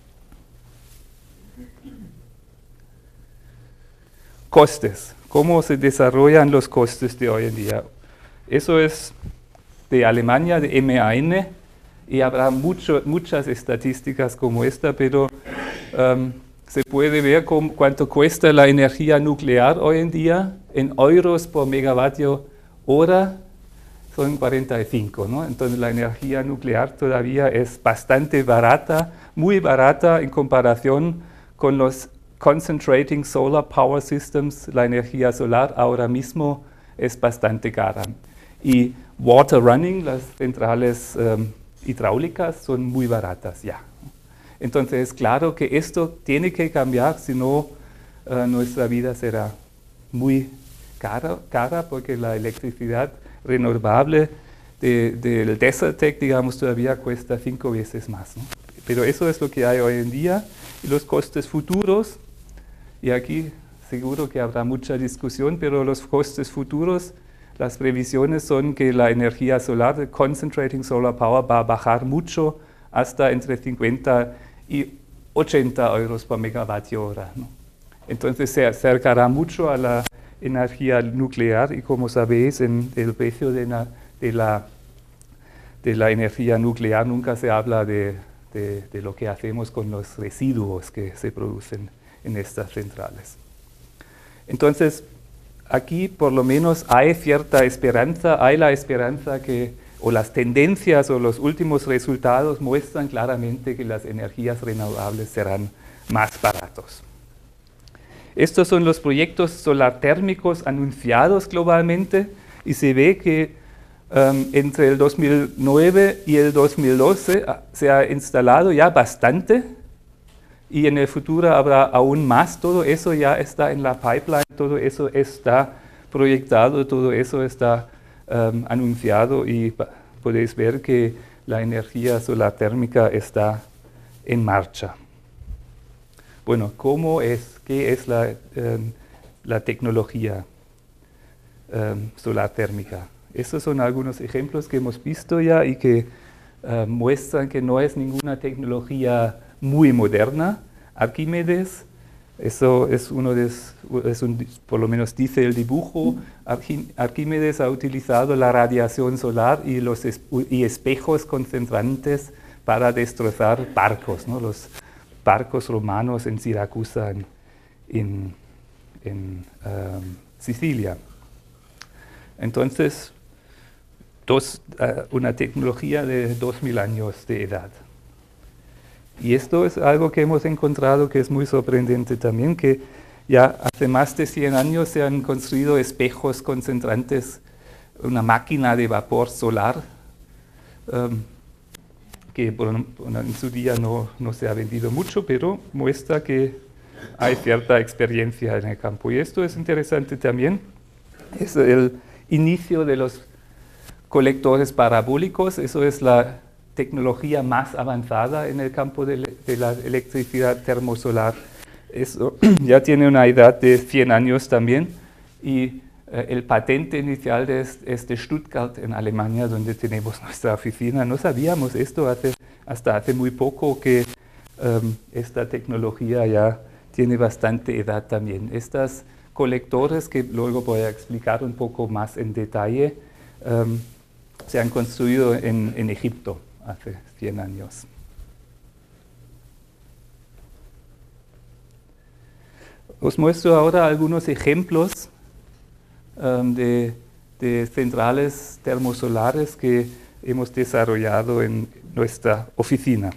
[SPEAKER 1] Costes. ¿Cómo se desarrollan los costes de hoy en día? Eso es de Alemania, de M A N, y habrá mucho, muchas estadísticas como esta, pero um, se puede ver cómo, cuánto cuesta la energía nuclear hoy en día en euros por megavatio hora. Son cuarenta y cinco, ¿no? Entonces la energía nuclear todavía es bastante barata, muy barata en comparación con los concentrating solar power systems. La energía solar ahora mismo es bastante cara. Y water running, las centrales um, hidráulicas, son muy baratas ya. Entonces es claro que esto tiene que cambiar, si no uh, nuestra vida será muy cara, cara porque la electricidad renovable de, del Desertec, digamos, todavía cuesta cinco veces más, ¿no? Pero eso es lo que hay hoy en día. Y los costes futuros, y aquí seguro que habrá mucha discusión, pero los costes futuros, las previsiones son que la energía solar, concentrating solar power, va a bajar mucho hasta entre cincuenta y ochenta euros por megavatio hora, ¿no? Entonces se acercará mucho a la energía nuclear y como sabéis, en el precio de la, de la, de la energía nuclear nunca se habla de, de, de lo que hacemos con los residuos que se producen en estas centrales. Entonces, aquí por lo menos hay cierta esperanza, hay la esperanza que, o las tendencias o los últimos resultados muestran claramente que las energías renovables serán más baratos. Estos son los proyectos solar térmicos anunciados globalmente y se ve que um, entre el dos mil nueve y el dos mil doce se ha instalado ya bastante y en el futuro habrá aún más. Todo eso ya está en la pipeline, todo eso está proyectado, todo eso está um, anunciado y podéis ver que la energía solar térmica está en marcha. Bueno, ¿cómo es, qué es la, um, la tecnología um, solar térmica? Estos son algunos ejemplos que hemos visto ya y que uh, muestran que no es ninguna tecnología muy moderna. Arquímedes, eso es uno de, es un, por lo menos dice el dibujo, Arquímedes ha utilizado la radiación solar y los es, y espejos concentrantes para destrozar barcos, ¿no? Los barcos romanos en Siracusa, en, en, en um, Sicilia. Entonces, dos, uh, una tecnología de dos mil años de edad. Y esto es algo que hemos encontrado que es muy sorprendente también, que ya hace más de cien años se han construido espejos concentrantes, una máquina de vapor solar, um, que bueno, en su día no, no se ha vendido mucho, pero muestra que hay cierta experiencia en el campo. Y esto es interesante también, es el inicio de los colectores parabólicos, eso es la tecnología más avanzada en el campo de, de la electricidad termosolar. Eso ya tiene una edad de cien años también y eh, el patente inicial de, es de Stuttgart en Alemania, donde tenemos nuestra oficina. No sabíamos esto hace, hasta hace muy poco, que um, esta tecnología ya tiene bastante edad también. Estos colectores, que luego voy a explicar un poco más en detalle, um, se han construido en, en Egipto hace cien años. Os muestro ahora algunos ejemplos um, de, de centrales termosolares que hemos desarrollado en nuestra oficina.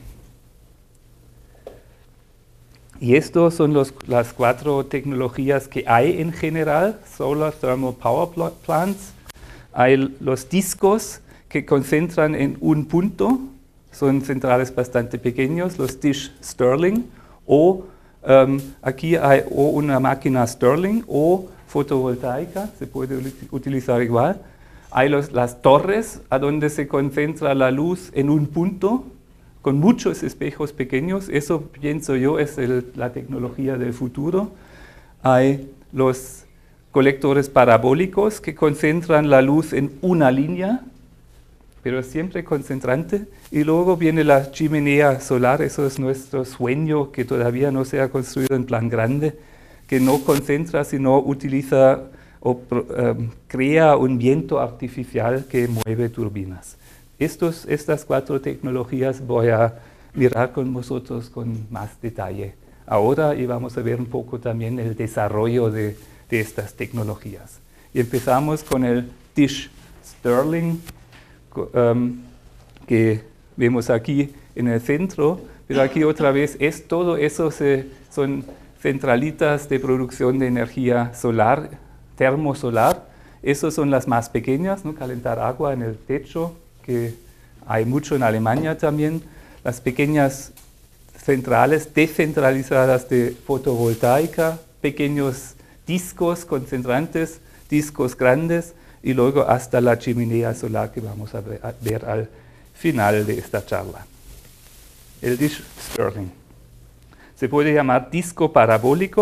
[SPEAKER 1] Y estos son los, las cuatro tecnologías que hay en general: Solar Thermal Power Plants. Hay los discos que concentran en un punto, son centrales bastante pequeños, los dish Stirling, o um, aquí hay o una máquina Stirling o fotovoltaica, se puede utilizar igual. Hay los, las torres, a donde se concentra la luz en un punto, con muchos espejos pequeños. Eso, pienso yo, es el, la tecnología del futuro. Hay los colectores parabólicos que concentran la luz en una línea, pero siempre concentrante. Y luego viene la chimenea solar, eso es nuestro sueño, que todavía no se ha construido en plan grande, que no concentra, sino utiliza o um, crea un viento artificial que mueve turbinas. Estos, estas cuatro tecnologías voy a mirar con vosotros con más detalle ahora, y vamos a ver un poco también el desarrollo de, de estas tecnologías. Y empezamos con el dish Stirling, um, que vemos aquí en el centro, pero aquí otra vez es todo eso se, son centralitas de producción de energía solar, termosolar. Esas son las más pequeñas, ¿no? Calentar agua en el techo, que hay mucho en Alemania también. Las pequeñas centrales descentralizadas de fotovoltaica, pequeños discos concentrantes, discos grandes, y luego hasta la chimenea solar que vamos a ver, a ver al final de esta charla. El dish Stirling se puede llamar disco parabólico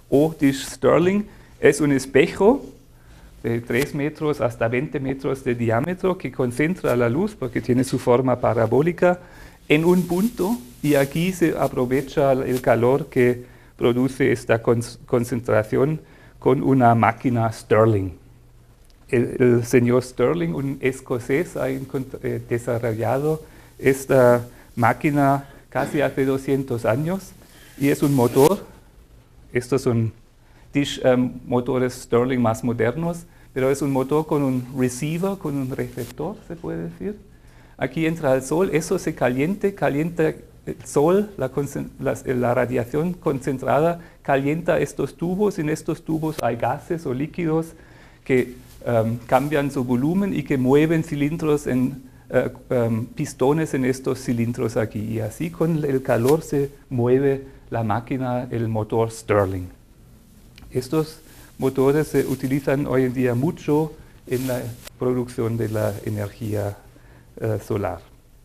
[SPEAKER 1] o dish Stirling, es un espejo de tres metros hasta veinte metros de diámetro que concentra la luz porque tiene su forma parabólica en un punto y aquí se aprovecha el calor que produce esta concentración con una máquina Stirling. El, el señor Stirling, un escocés, ha eh, desarrollado esta máquina casi hace doscientos años y es un motor. Estos son dish, um, motores Stirling más modernos, pero es un motor con un receiver, con un receptor, se puede decir. Aquí entra el sol, eso se calienta, calienta el sol, la, la, la radiación concentrada calienta estos tubos. En estos tubos hay gases o líquidos que um, cambian su volumen y que mueven cilindros en uh, um, pistones en estos cilindros aquí. Y así con el calor se mueve la máquina, el motor Stirling. Estos motores se utilizan hoy en día mucho en la producción de la energía uh, solar.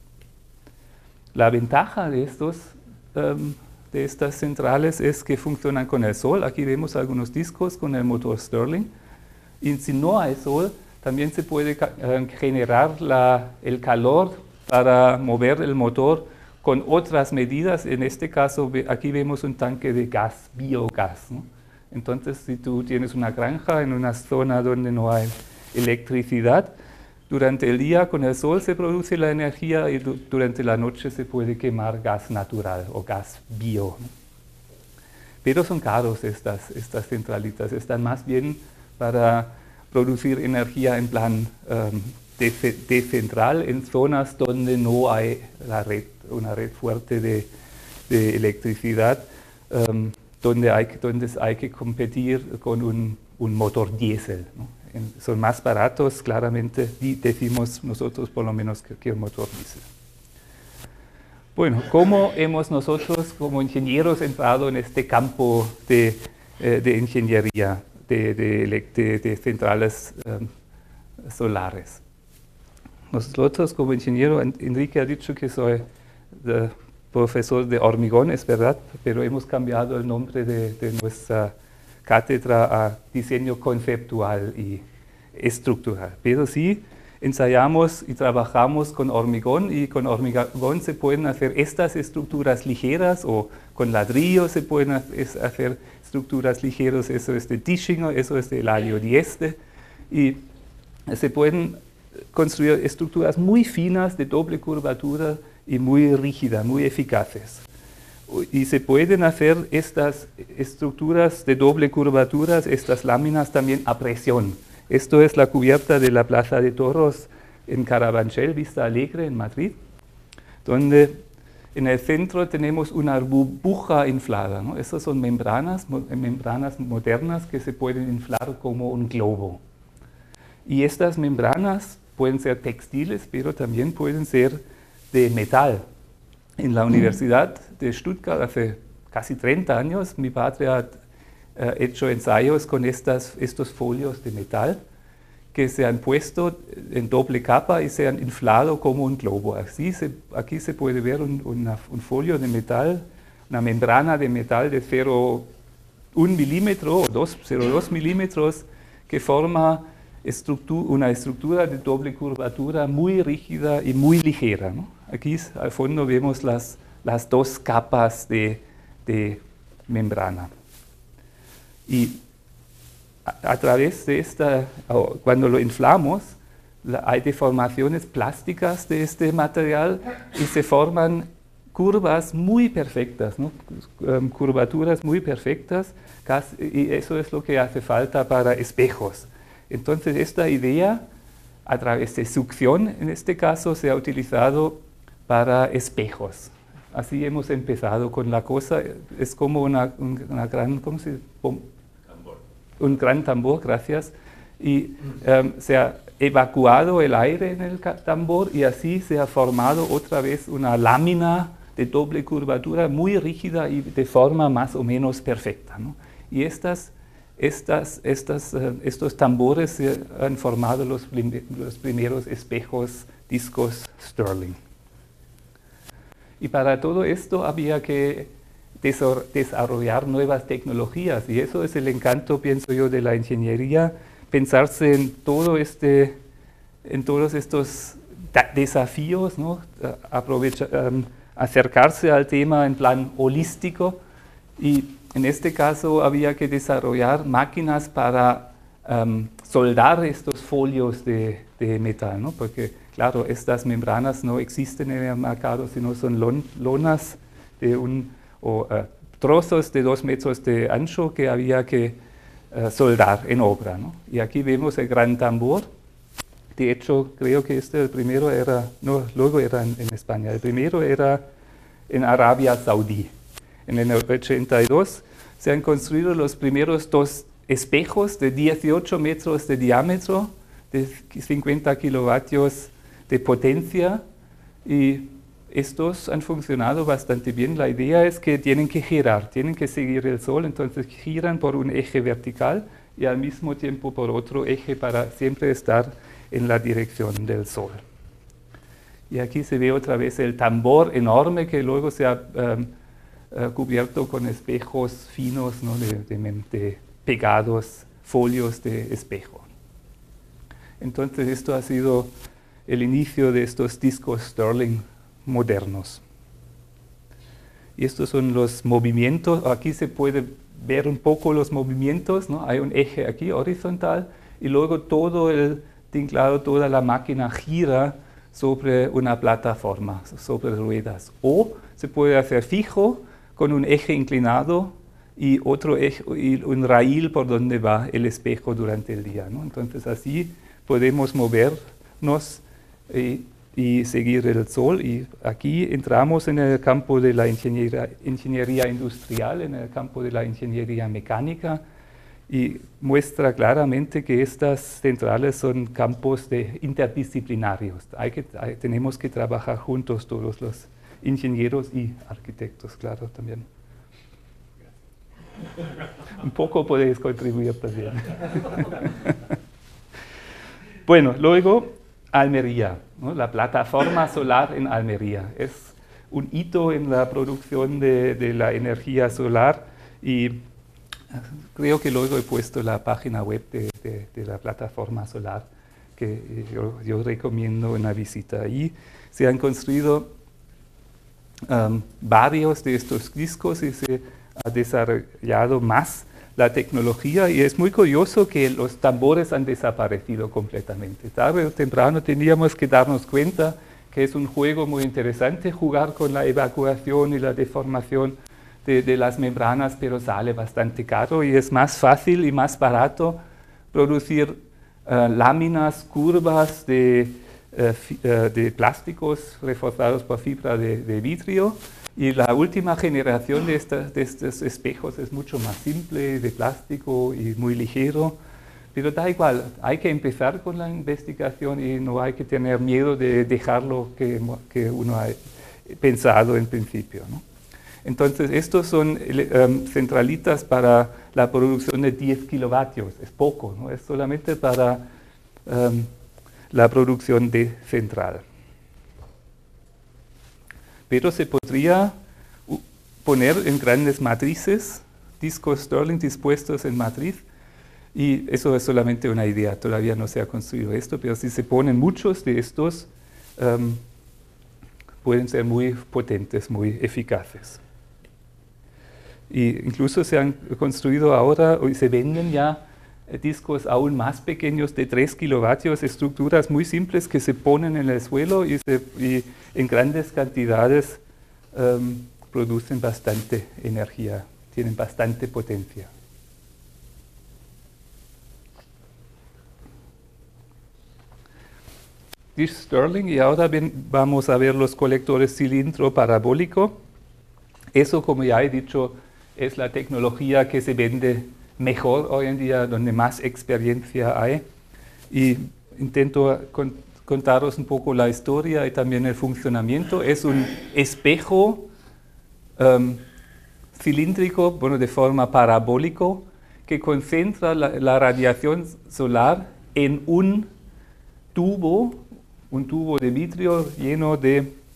[SPEAKER 1] La ventaja de, estos, um, de estas centrales es que funcionan con el sol. Aquí vemos algunos discos con el motor Stirling. Y si no hay sol, también se puede uh, generar la, el calor para mover el motor con otras medidas. En este caso, aquí vemos un tanque de gas, biogás, ¿no? Entonces, si tú tienes una granja en una zona donde no hay electricidad, durante el día con el sol se produce la energía y du durante la noche se puede quemar gas natural o gas bio, ¿no? Pero son caros estas, estas centralitas, están más bien para producir energía en plan um, decentral en zonas donde no hay la red, una red fuerte de, de electricidad, um, donde, hay, donde hay que competir con un, un motor diésel, ¿no? En, son más baratos, claramente, decimos nosotros por lo menos que, que un motor diésel. Bueno, ¿cómo hemos nosotros como ingenieros entrado en este campo de, eh, de ingeniería de, de, de, de centrales um, solares? Nosotros como ingeniero, Enrique ha dicho que soy de, profesor de hormigón, es verdad, pero hemos cambiado el nombre de, de nuestra cátedra a diseño conceptual y estructural. Pero sí, ensayamos y trabajamos con hormigón y con hormigón se pueden hacer estas estructuras ligeras o con ladrillo se pueden hacer estructuras ligeras, eso es de Tischinger, eso es de Eladio Dieste y se pueden construir estructuras muy finas de doble curvatura y muy rígidas, muy eficaces. Y se pueden hacer estas estructuras de doble curvatura, estas láminas también a presión. Esto es la cubierta de la Plaza de Toros en Carabanchel, Vista Alegre, en Madrid, donde en el centro tenemos una burbuja inflada, ¿no? Esas son membranas, membranas modernas que se pueden inflar como un globo. Y estas membranas pueden ser textiles, pero también pueden ser de metal. En la Universidad de Stuttgart, hace casi treinta años, mi padre ha uh, hecho ensayos con estas, estos folios de metal que se han puesto en doble capa y se han inflado como un globo. Así se, aquí se puede ver un, una, un folio de metal, una membrana de metal de cero coma uno milímetro o cero coma dos milímetros que forma Estructura, una estructura de doble curvatura muy rígida y muy ligera, ¿no? Aquí al fondo vemos las, las dos capas de, de membrana. Y a, a través de esta, cuando lo inflamos, la, hay deformaciones plásticas de este material y se forman curvas muy perfectas, ¿no? Um, curvaturas muy perfectas, casi, y eso es lo que hace falta para espejos. Entonces, esta idea, a través de succión, en este caso, se ha utilizado para espejos. Así hemos empezado con la cosa. Es como una, una gran, ¿cómo se dice? Tambor. Un gran tambor, gracias. Y um, se ha evacuado el aire en el tambor y así se ha formado otra vez una lámina de doble curvatura muy rígida y de forma más o menos perfecta, ¿no? Y estas Estas, estas, uh, estos tambores se han formado los, los primeros espejos, discos Stirling. Y para todo esto había que desarrollar nuevas tecnologías. Y eso es el encanto, pienso yo, de la ingeniería, pensarse en, todo este, en todos estos desafíos, ¿no? Aprovecha, um, acercarse al tema en plan holístico, y en este caso había que desarrollar máquinas para um, soldar estos folios de, de metal, ¿no? Porque claro, estas membranas no existen en el mercado, sino son lon, lonas de un, o uh, trozos de dos metros de ancho que había que uh, soldar en obra, ¿no? Y aquí vemos el gran tambor. De hecho, creo que este el primero era, no, luego era en, en España, el primero era en Arabia Saudí. En el ochenta y dos se han construido los primeros dos espejos de dieciocho metros de diámetro, de cincuenta kilovatios de potencia, y estos han funcionado bastante bien. La idea es que tienen que girar, tienen que seguir el Sol, entonces giran por un eje vertical y al mismo tiempo por otro eje para siempre estar en la dirección del Sol. Y aquí se ve otra vez el tambor enorme que luego se ha um, uh, cubierto con espejos finos, ¿no? de, de, de pegados folios de espejo. Entonces esto ha sido el inicio de estos discos Stirling modernos. Y estos son los movimientos. Aquí se puede ver un poco los movimientos, ¿no? Hay un eje aquí horizontal y luego todo el tinglado, toda la máquina gira sobre una plataforma, sobre ruedas. O se puede hacer fijo con un eje inclinado y otro eje, y un raíl por donde va el espejo durante el día, ¿no? Entonces así podemos movernos y, y seguir el Sol. Y aquí entramos en el campo de la ingeniería, ingeniería industrial, en el campo de la ingeniería mecánica, y muestra claramente que estas centrales son campos de interdisciplinarios. Hay que, hay, tenemos que trabajar juntos todos los ingenieros y arquitectos, claro, también. Un poco podéis contribuir también. Bueno, luego Almería, ¿no? La plataforma solar en Almería. Es un hito en la producción de, de la energía solar, y creo que luego he puesto la página web de, de, de la plataforma solar, que yo, yo recomiendo una visita. Ahí se han construido um, varios de estos discos y se ha desarrollado más la tecnología, y es muy curioso que los tambores han desaparecido completamente. Tarde o temprano teníamos que darnos cuenta que es un juego muy interesante jugar con la evacuación y la deformación de, de las membranas, pero sale bastante caro y es más fácil y más barato producir uh, láminas curvas de, uh, fi, uh, de plásticos reforzados por fibra de, de vidrio. Y la última generación de, esta, de estos espejos es mucho más simple, de plástico y muy ligero. Pero da igual, hay que empezar con la investigación y no hay que tener miedo de dejar lo que, que uno ha pensado en principio, ¿no? Entonces, estos son um, centralitas para la producción de diez kilovatios. Es poco, ¿no? Es solamente para um, la producción de central. Pero se podría poner en grandes matrices, discos Stirling dispuestos en matriz, y eso es solamente una idea, todavía no se ha construido esto, pero si se ponen muchos de estos, um, pueden ser muy potentes, muy eficaces. Y incluso se han construido ahora, y se venden ya eh, discos aún más pequeños de tres kilovatios, estructuras muy simples que se ponen en el suelo y, se, y en grandes cantidades um, producen bastante energía, tienen bastante potencia. Dish Stirling, y ahora ven, vamos a ver los colectores cilindro parabólico. Eso, como ya he dicho, es la tecnología que se vende mejor hoy en día, donde más experiencia hay. Y intento con, contaros un poco la historia y también el funcionamiento. Es un espejo um, cilíndrico, bueno, de forma parabólico, que concentra la, la radiación solar en un tubo, un tubo de vidrio lleno de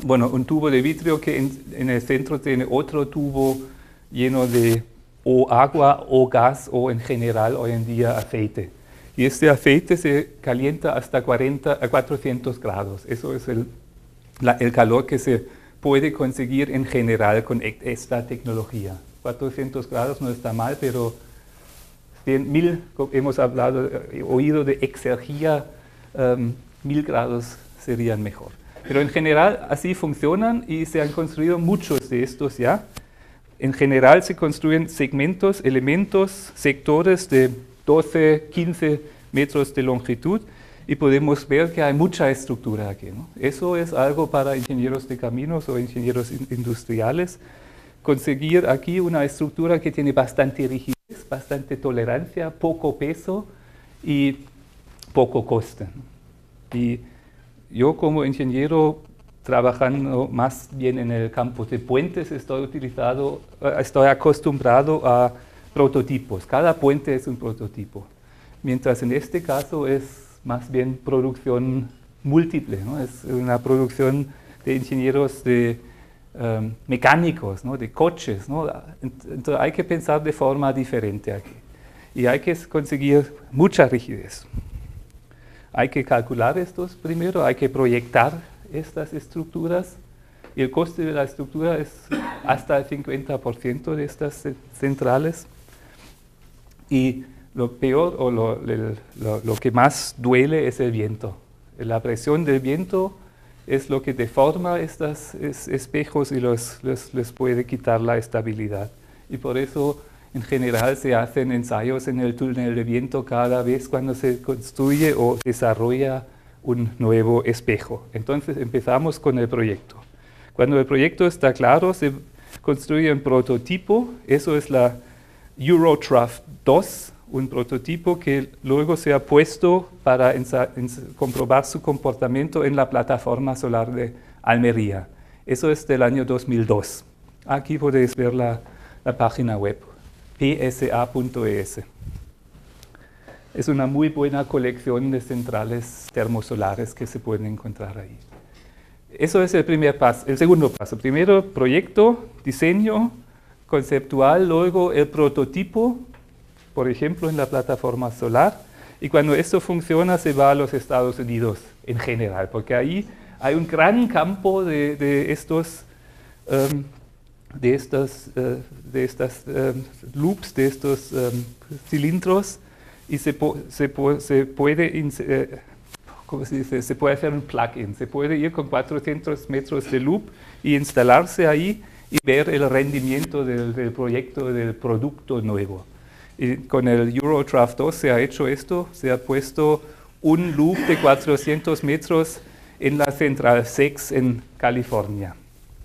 [SPEAKER 1] bueno, un tubo de vidrio que en, en el centro tiene otro tubo lleno de o agua o gas o en general hoy en día aceite. Y este aceite se calienta hasta cuarenta a cuatrocientos grados. Eso es el, la, el calor que se puede conseguir en general con esta tecnología. cuatrocientos grados no está mal, pero cien, mil, hemos hablado, oído de exergía, um, mil grados serían mejor. Pero en general así funcionan y se han construido muchos de estos ya. En general se construyen segmentos, elementos, sectores de doce, quince metros de longitud y podemos ver que hay mucha estructura aquí, ¿no? Eso es algo para ingenieros de caminos o ingenieros in- industriales. Conseguir aquí una estructura que tiene bastante rigidez, bastante tolerancia, poco peso y poco coste, ¿no? Y yo como ingeniero trabajando más bien en el campo de puentes, estoy, utilizado, estoy acostumbrado a prototipos. Cada puente es un prototipo. Mientras en este caso es más bien producción múltiple, ¿no? Es una producción de ingenieros de, um, mecánicos, ¿no? De coches, ¿no? Entonces hay que pensar de forma diferente aquí. Y hay que conseguir mucha rigidez. Hay que calcular estos primero, hay que proyectar estas estructuras y el coste de la estructura es hasta el cincuenta por ciento de estas centrales. Y lo peor o lo, lo, lo que más duele es el viento. La presión del viento es lo que deforma estos es, espejos y los, los, les puede quitar la estabilidad. Y por eso en general se hacen ensayos en el túnel de viento cada vez cuando se construye o desarrolla un nuevo espejo. Entonces empezamos con el proyecto. Cuando el proyecto está claro, se construye un prototipo. Eso es la Eurotrough dos, un prototipo que luego se ha puesto para comprobar su comportamiento en la plataforma solar de Almería. Eso es del año dos mil dos. Aquí podéis ver la, la página web, p s a punto e s. Es una muy buena colección de centrales termosolares que se pueden encontrar ahí. Eso es el primer paso, el segundo paso. Primero, proyecto, diseño conceptual, luego el prototipo, por ejemplo, en la plataforma solar. Y cuando esto funciona, se va a los Estados Unidos en general, porque ahí hay un gran campo de, de estos, um, de estas, uh, de estas um, loops, de estos um, cilindros, y se, po se, po se puede, eh, ¿cómo se dice? Se puede hacer un plug-in, se puede ir con cuatrocientos metros de loop y instalarse ahí y ver el rendimiento del, del proyecto, del producto nuevo. Y con el Eurotrough dos se ha hecho esto, se ha puesto un loop de cuatrocientos metros en la central seis en California.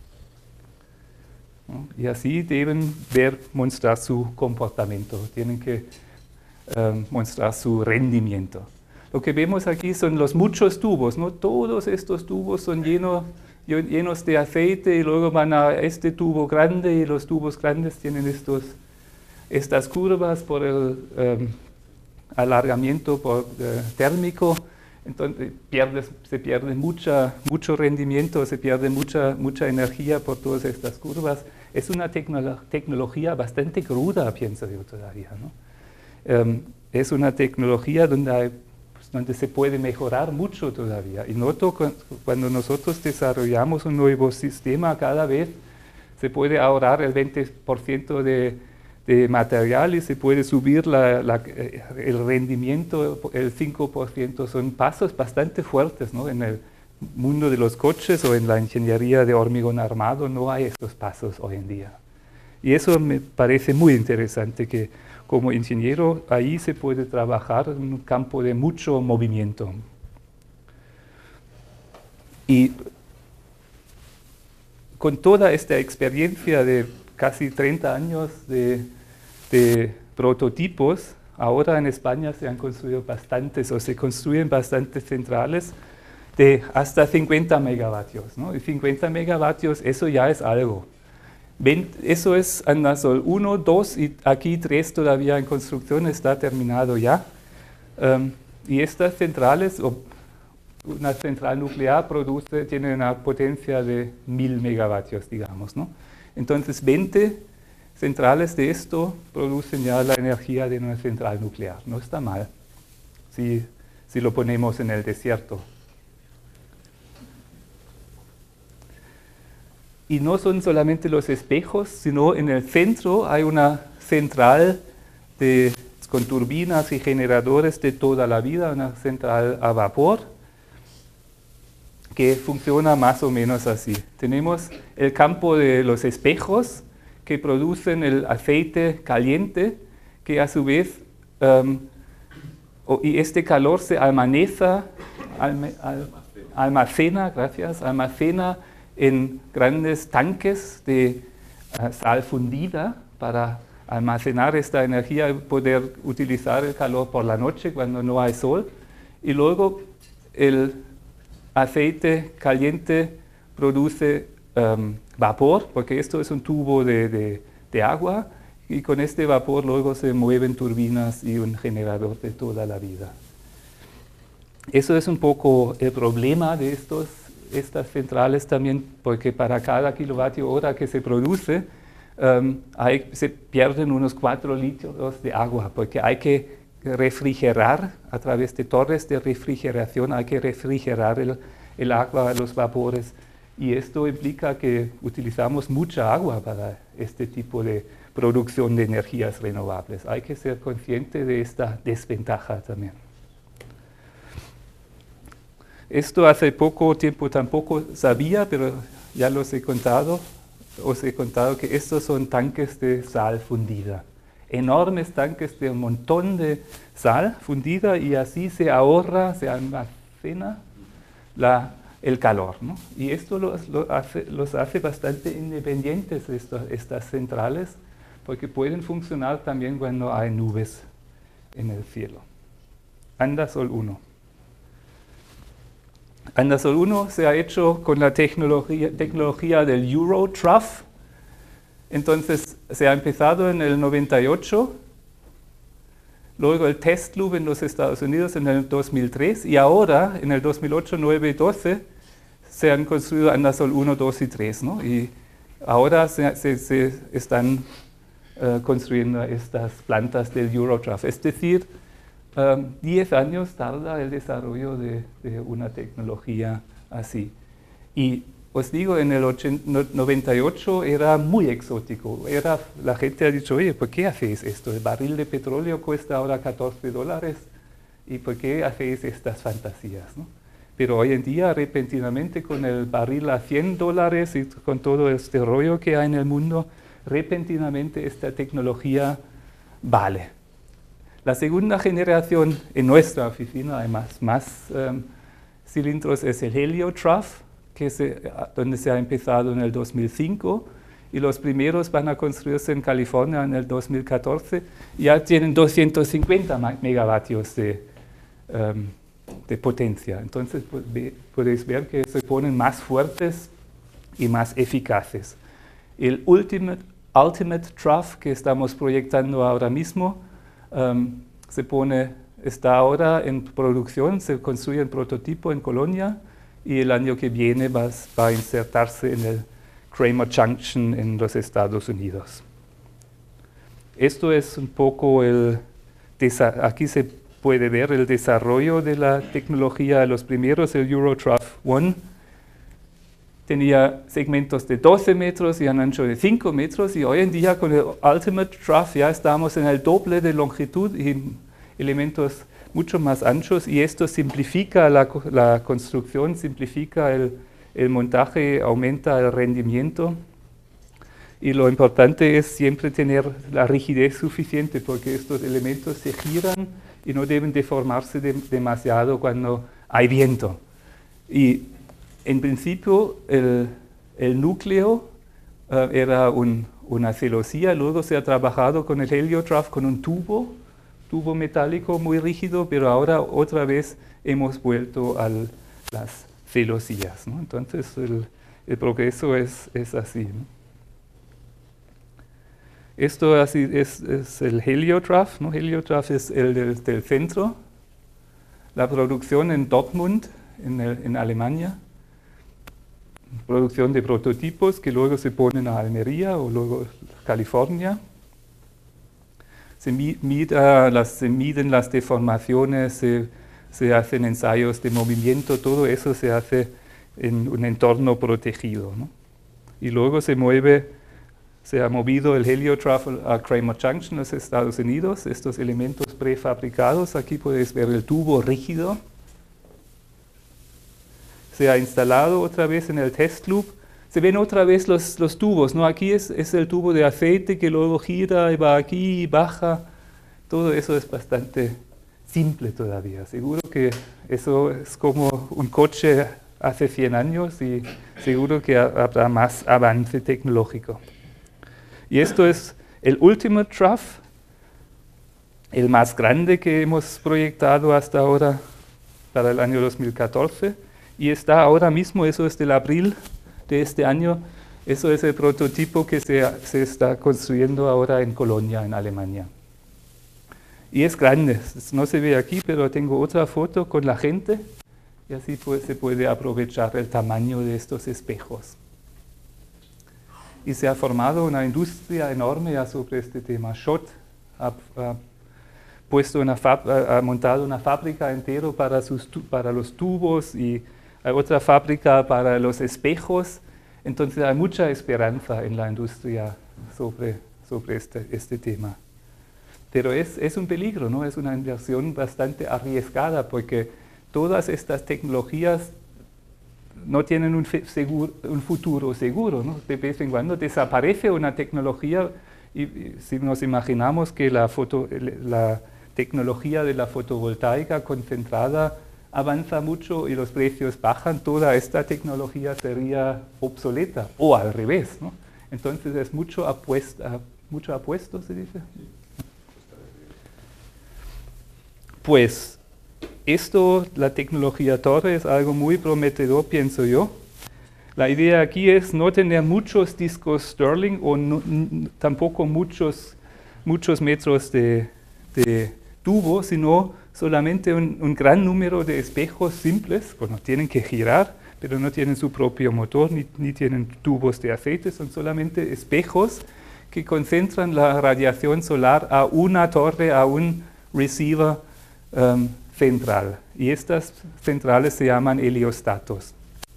[SPEAKER 1] Y así deben ver, mostrar su comportamiento, tienen que um, mostrar su rendimiento. Lo que vemos aquí son los muchos tubos, ¿no? Todos estos tubos son llenos, llenos de aceite y luego van a este tubo grande y los tubos grandes tienen estos, estas curvas por el um, alargamiento por, uh, térmico. Entonces pierdes, se pierde mucha, mucho rendimiento, se pierde mucha, mucha energía por todas estas curvas. Es una tecno tecnología bastante cruda, pienso yo todavía, ¿no? Um, es una tecnología donde, hay, pues, donde se puede mejorar mucho todavía. Y noto cu cuando nosotros desarrollamos un nuevo sistema, cada vez se puede ahorrar el veinte por ciento de, de material y se puede subir la, la, el rendimiento el cinco por ciento. Son pasos bastante fuertes, ¿no? En el mundo de los coches o en la ingeniería de hormigón armado no hay estos pasos hoy en día. Y eso me parece muy interesante, que como ingeniero ahí se puede trabajar en un campo de mucho movimiento. Y con toda esta experiencia de casi treinta años de, de prototipos, ahora en España se han construido bastantes o se construyen bastantes centrales de hasta cincuenta megavatios, ¿no? Y cincuenta megavatios, eso ya es algo. Eso es Andasol uno, dos y aquí tres todavía en construcción, está terminado ya. Um, y estas centrales, una central nuclear produce, tiene una potencia de mil megavatios, digamos, ¿no? Entonces, veinte centrales de esto producen ya la energía de una central nuclear. No está mal si, si lo ponemos en el desierto. Y no son solamente los espejos, sino en el centro hay una central de, con turbinas y generadores de toda la vida, una central a vapor, que funciona más o menos así. Tenemos el campo de los espejos, que producen el aceite caliente, que a su vez, um, oh, y este calor se almacena, alme, al, almacena, gracias, almacena en grandes tanques de uh, sal fundida para almacenar esta energía y poder utilizar el calor por la noche cuando no hay sol. Y luego el aceite caliente produce um, vapor, porque esto es un tubo de, de, de agua, y con este vapor luego se mueven turbinas y un generador de toda la vida. Eso es un poco el problema de estos, estas centrales también, porque para cada kilovatio hora que se produce, um, hay, se pierden unos cuatro litros de agua, porque hay que refrigerar a través de torres de refrigeración, hay que refrigerar el, el agua, los vapores. Y esto implica que utilizamos mucha agua para este tipo de producción de energías renovables. Hay que ser consciente de esta desventaja también. Esto hace poco tiempo tampoco sabía, pero ya los he contado, os he contado que estos son tanques de sal fundida. Enormes tanques de un montón de sal fundida y así se ahorra, se almacena la el calor, ¿no? Y esto los, los, hace, los hace bastante independientes estos, estas centrales, porque pueden funcionar también cuando hay nubes en el cielo. Andasol uno. Andasol uno se ha hecho con la tecnología, tecnología del Eurotrough. Entonces se ha empezado en el noventa y ocho, luego el test loop en los Estados Unidos en el dos mil tres, y ahora, en el dos mil ocho, nueve y doce, se han construido Andasol uno, dos y tres, ¿no? Y ahora se, se, se están uh, construyendo estas plantas del Eurotrough. Es decir, um, diez años tarda el desarrollo de, de una tecnología así. Y os digo, en el noventa y ocho era muy exótico. Era, la gente ha dicho, oye, ¿por qué hacéis esto? El barril de petróleo cuesta ahora catorce dólares, ¿y por qué hacéis estas fantasías, ¿no? Pero hoy en día, repentinamente, con el barril a cien dólares y con todo este rollo que hay en el mundo, repentinamente esta tecnología vale. La segunda generación en nuestra oficina, hay más, más um, cilindros, es el Heliotrough, que se, donde se ha empezado en el dos mil cinco, y los primeros van a construirse en California en el dos mil catorce, y ya tienen doscientos cincuenta megavatios de, um, de potencia. Entonces pues, ve, podéis ver que se ponen más fuertes y más eficaces. El Ultimate, Ultimate Trough que estamos proyectando ahora mismo, um, se pone, está ahora en producción, se construye el prototipo en Colonia, y el año que viene va, va a insertarse en el Kramer Junction en los Estados Unidos. Esto es un poco el, aquí se puede ver el desarrollo de la tecnología. Los primeros, el Eurotrough uno, tenía segmentos de doce metros y un ancho de cinco metros, y hoy en día con el Ultimate Trough ya estamos en el doble de longitud y elementos mucho más anchos, y esto simplifica la, la construcción, simplifica el, el montaje, aumenta el rendimiento, y lo importante es siempre tener la rigidez suficiente, porque estos elementos se giran y no deben deformarse de, demasiado cuando hay viento. Y en principio el, el núcleo uh, era un, una celosía, luego se ha trabajado con el Heliotrough con un tubo, tubo metálico muy rígido, pero ahora otra vez hemos vuelto a las celosías, ¿no? Entonces el, el progreso es, es así, ¿no? Esto así es, es el Heliotrough, ¿no? Heliotrough es el del, del centro. La producción en Dortmund, en, el, en Alemania, producción de prototipos que luego se ponen a Almería o luego a California. Se, mida, las, se miden las deformaciones, se, se hacen ensayos de movimiento, todo eso se hace en un entorno protegido, ¿no? Y luego se mueve, se ha movido el heliotrough a Kramer Junction, los Estados Unidos, estos elementos prefabricados. Aquí puedes ver el tubo rígido. Se ha instalado otra vez en el test loop. Se ven otra vez los, los tubos, ¿no? Aquí es, es el tubo de aceite que luego gira y va aquí y baja. Todo eso es bastante simple todavía. Seguro que eso es como un coche hace cien años y seguro que habrá más avance tecnológico. Y esto es el último trough, el más grande que hemos proyectado hasta ahora para el año dos mil catorce. Y está ahora mismo, eso es del abril de este año, eso es el prototipo que se, se está construyendo ahora en Colonia, en Alemania. Y es grande, no se ve aquí, pero tengo otra foto con la gente y así pues se puede aprovechar el tamaño de estos espejos. Y se ha formado una industria enorme ya sobre este tema. Schott ha, ha, puesto una ha montado una fábrica entera para, sus, para los tubos y hay otra fábrica para los espejos. Entonces hay mucha esperanza en la industria sobre, sobre este, este tema. Pero es, es un peligro, ¿no? Es una inversión bastante arriesgada porque todas estas tecnologías no tienen un, seguro, un futuro seguro, ¿no? De vez en cuando desaparece una tecnología y, y si nos imaginamos que la, foto, la tecnología de la fotovoltaica concentrada avanza mucho y los precios bajan, toda esta tecnología sería obsoleta o al revés, ¿no? Entonces es mucho apuesta, mucho apuesto, ¿se dice? Pues esto, la tecnología Torre, es algo muy prometedor, pienso yo. La idea aquí es no tener muchos discos Stirling o no, tampoco muchos, muchos metros de, de tubo, sino solamente un, un gran número de espejos simples. Bueno, tienen que girar, pero no tienen su propio motor, ni, ni tienen tubos de aceite, son solamente espejos que concentran la radiación solar a una torre, a un receiver um, central. Y estas centrales se llaman heliostatos.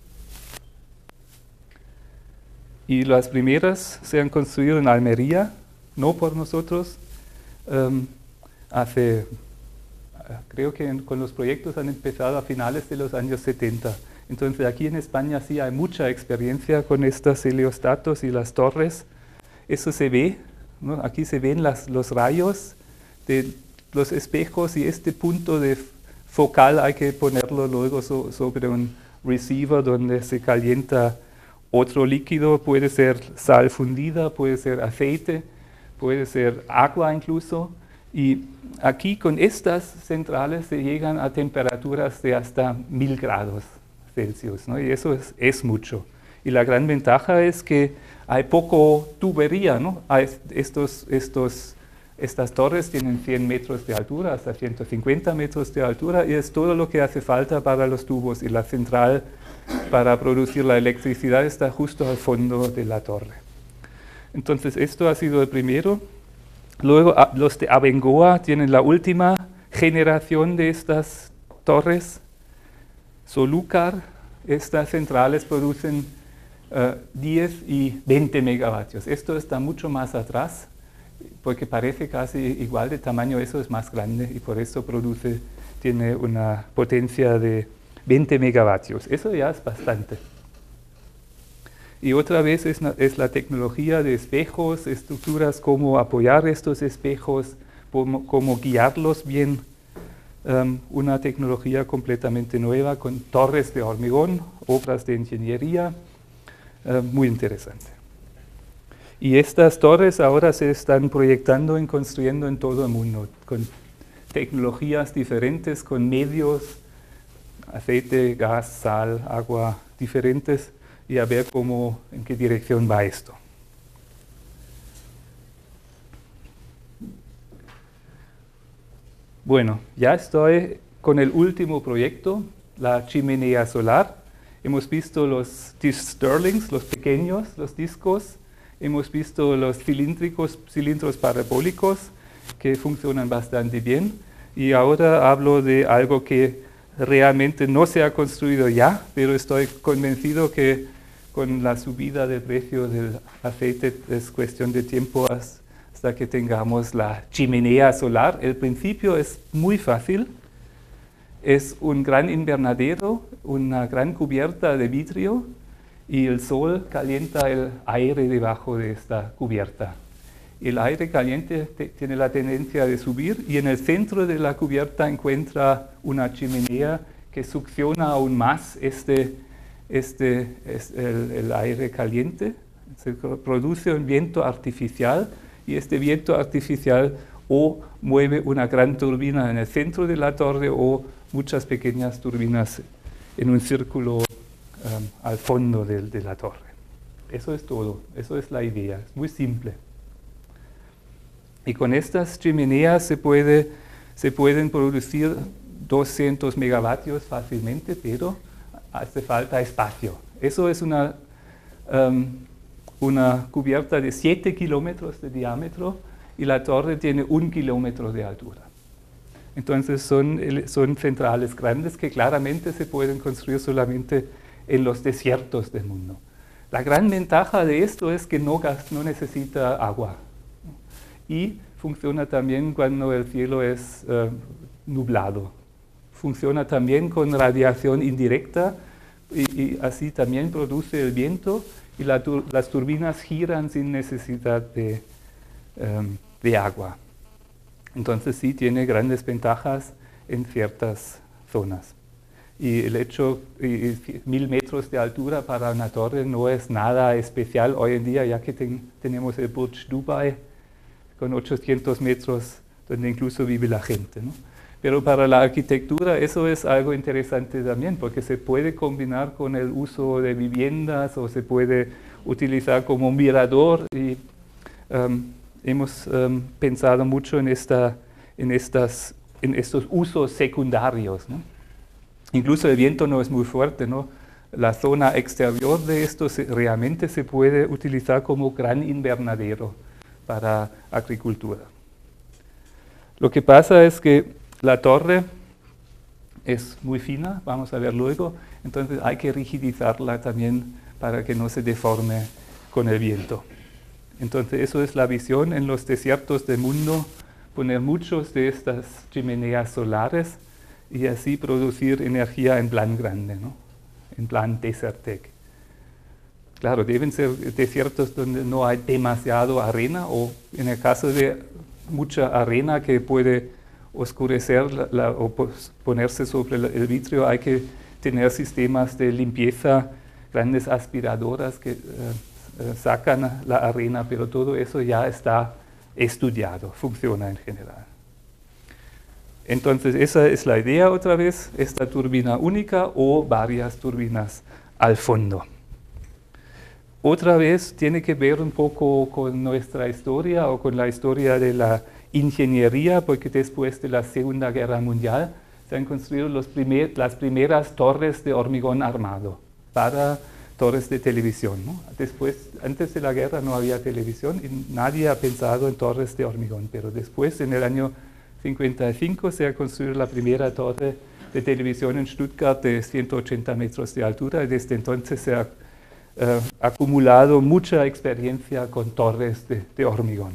[SPEAKER 1] Y las primeras se han construido en Almería, no por nosotros, um, hace, creo que en, con los proyectos han empezado a finales de los años setenta. Entonces aquí en España sí hay mucha experiencia con estos heliostatos y las torres. Eso se ve, ¿no? Aquí se ven las, los rayos de los espejos y este punto de focal hay que ponerlo luego so, sobre un receiver donde se calienta otro líquido, puede ser sal fundida, puede ser aceite, puede ser agua incluso. Y aquí con estas centrales se llegan a temperaturas de hasta mil grados Celsius, ¿no? Y eso es, es mucho. Y la gran ventaja es que hay poco tubería, ¿no? Hay estos, estos, estas torres tienen cien metros de altura, hasta ciento cincuenta metros de altura, y es todo lo que hace falta para los tubos. Y la central para producir la electricidad está justo al fondo de la torre. Entonces, esto ha sido el primero. Luego, los de Abengoa tienen la última generación de estas torres. Solúcar, estas centrales producen uh, diez y veinte megavatios. Esto está mucho más atrás, porque parece casi igual de tamaño, eso es más grande y por eso produce, tiene una potencia de veinte megavatios. Eso ya es bastante. Y otra vez es, es la tecnología de espejos, estructuras, cómo apoyar estos espejos, cómo, cómo guiarlos bien. Um, una tecnología completamente nueva con torres de hormigón, obras de ingeniería, uh, muy interesante. Y estas torres ahora se están proyectando y construyendo en todo el mundo, con tecnologías diferentes, con medios, aceite, gas, sal, agua, diferentes, y a ver cómo, en qué dirección va esto. Bueno, ya estoy con el último proyecto. la chimenea solar. Hemos visto los dish Stirlings, los pequeños, los discos. Hemos visto los cilíndricos, cilindros parabólicos que funcionan bastante bien. Y ahora hablo de algo que realmente no se ha construido ya, pero estoy convencido que con la subida del precio del aceite es cuestión de tiempo hasta que tengamos la chimenea solar. El principio es muy fácil. Es un gran invernadero, una gran cubierta de vidrio, y el sol calienta el aire debajo de esta cubierta. El aire caliente tiene la tendencia de subir, y en el centro de la cubierta encuentra una chimenea que succiona aún más este, este, es el, el aire caliente. Se produce un viento artificial, y este viento artificial o mueve una gran turbina en el centro de la torre o muchas pequeñas turbinas en un círculo um, al fondo de, de la torre. Eso es todo, eso es la idea, es muy simple. Y con estas chimeneas se, puede, se pueden producir doscientos megavatios fácilmente, pero hace falta espacio. Eso es una, um, una cubierta de siete kilómetros de diámetro, y la torre tiene un kilómetro de altura. Entonces son, son centrales grandes que claramente se pueden construir solamente en los desiertos del mundo. La gran ventaja de esto es que no, no necesita agua, y funciona también cuando el cielo es uh, nublado. Funciona también con radiación indirecta, y, y así también produce el viento, y la tur las turbinas giran sin necesidad de, um, de agua. Entonces sí tiene grandes ventajas en ciertas zonas. Y el hecho, y mil metros de altura para una torre no es nada especial hoy en día, ya que ten, tenemos el Burj Dubai con ochocientos metros, donde incluso vive la gente, ¿no? Pero para la arquitectura eso es algo interesante también, porque se puede combinar con el uso de viviendas, o se puede utilizar como mirador. Y, um, hemos um, pensado mucho en, esta, en, estas, en estos usos secundarios, ¿no? Incluso el viento no es muy fuerte, ¿no? La zona exterior de esto se, realmente se puede utilizar como gran invernadero para agricultura. Lo que pasa es que la torre es muy fina, vamos a ver luego, entonces hay que rigidizarla también para que no se deforme con el viento. Entonces eso es la visión en los desiertos del mundo, poner muchos de estas chimeneas solares y así producir energía en plan grande, ¿no? En plan Desertec. Claro, deben ser desiertos donde no hay demasiado arena, o en el caso de mucha arena que puede oscurecer la, la, o ponerse sobre la, el vidrio, hay que tener sistemas de limpieza, grandes aspiradoras que uh, sacan la arena, pero todo eso ya está estudiado, funciona en general. Entonces esa es la idea otra vez, esta turbina única o varias turbinas al fondo. Otra vez tiene que ver un poco con nuestra historia o con la historia de la ingeniería, porque después de la Segunda Guerra Mundial se han construido los primer, las primeras torres de hormigón armado para torres de televisión, ¿no? Después, antes de la guerra no había televisión y nadie ha pensado en torres de hormigón, pero después, en el año cincuenta y cinco, se ha construido la primera torre de televisión en Stuttgart de ciento ochenta metros de altura, y desde entonces se ha uh, acumulado mucha experiencia con torres de, de hormigón.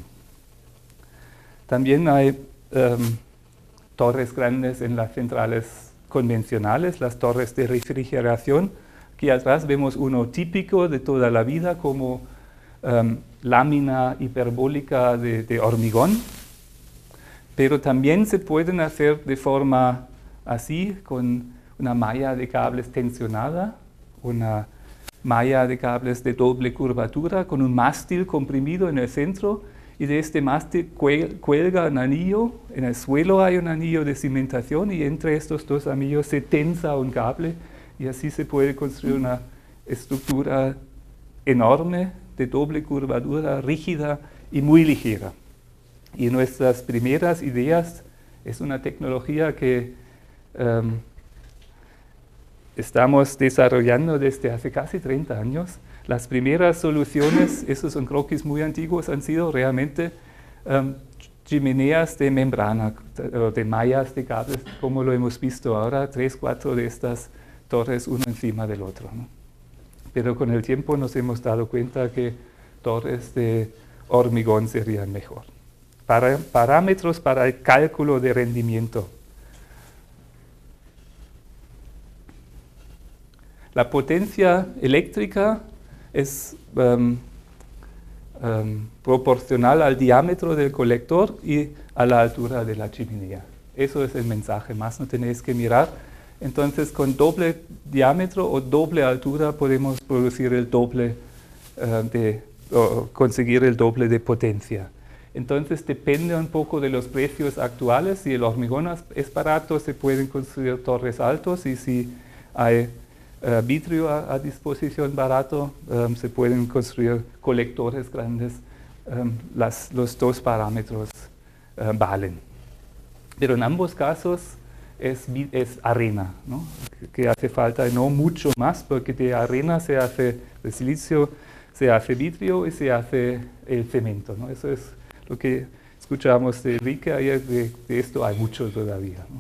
[SPEAKER 1] También hay um, torres grandes en las centrales convencionales, las torres de refrigeración. Aquí atrás vemos uno típico de toda la vida como um, lámina hiperbólica de, de hormigón, pero también se pueden hacer de forma así, con una malla de cables tensionada, una malla de cables de doble curvatura, con un mástil comprimido en el centro, y de este mástil cuelga un anillo, en el suelo hay un anillo de cimentación, y entre estos dos anillos se tensa un cable, y así se puede construir una estructura enorme, de doble curvatura, rígida y muy ligera. Y nuestras primeras ideas es una tecnología que um, estamos desarrollando desde hace casi treinta años. Las primeras soluciones, esos son croquis muy antiguos, han sido realmente um, chimeneas de membrana, o de mallas de cables, como lo hemos visto ahora, tres, cuatro de estas torres, uno encima del otro, ¿no? Pero con el tiempo nos hemos dado cuenta que torres de hormigón serían mejor. Para, parámetros para el cálculo de rendimiento. La potencia eléctrica es um, um, proporcional al diámetro del colector y a la altura de la chimenea. Eso es el mensaje, más no tenéis que mirar. Entonces, con doble diámetro o doble altura podemos producir el doble uh, de, o conseguir el doble de potencia. Entonces, depende un poco de los precios actuales. Si el hormigón es barato, se pueden construir torres altos, y si hay uh, vidrio a, a disposición barato, um, se pueden construir colectores grandes. Um, las, los dos parámetros uh, valen. Pero en ambos casos, Es, es arena, ¿no? que, que hace falta no mucho más, porque de arena se hace de silicio, se hace vidrio y se hace el cemento, ¿no? Eso es lo que escuchamos de Enrique ayer, de, de esto hay mucho todavía, ¿no?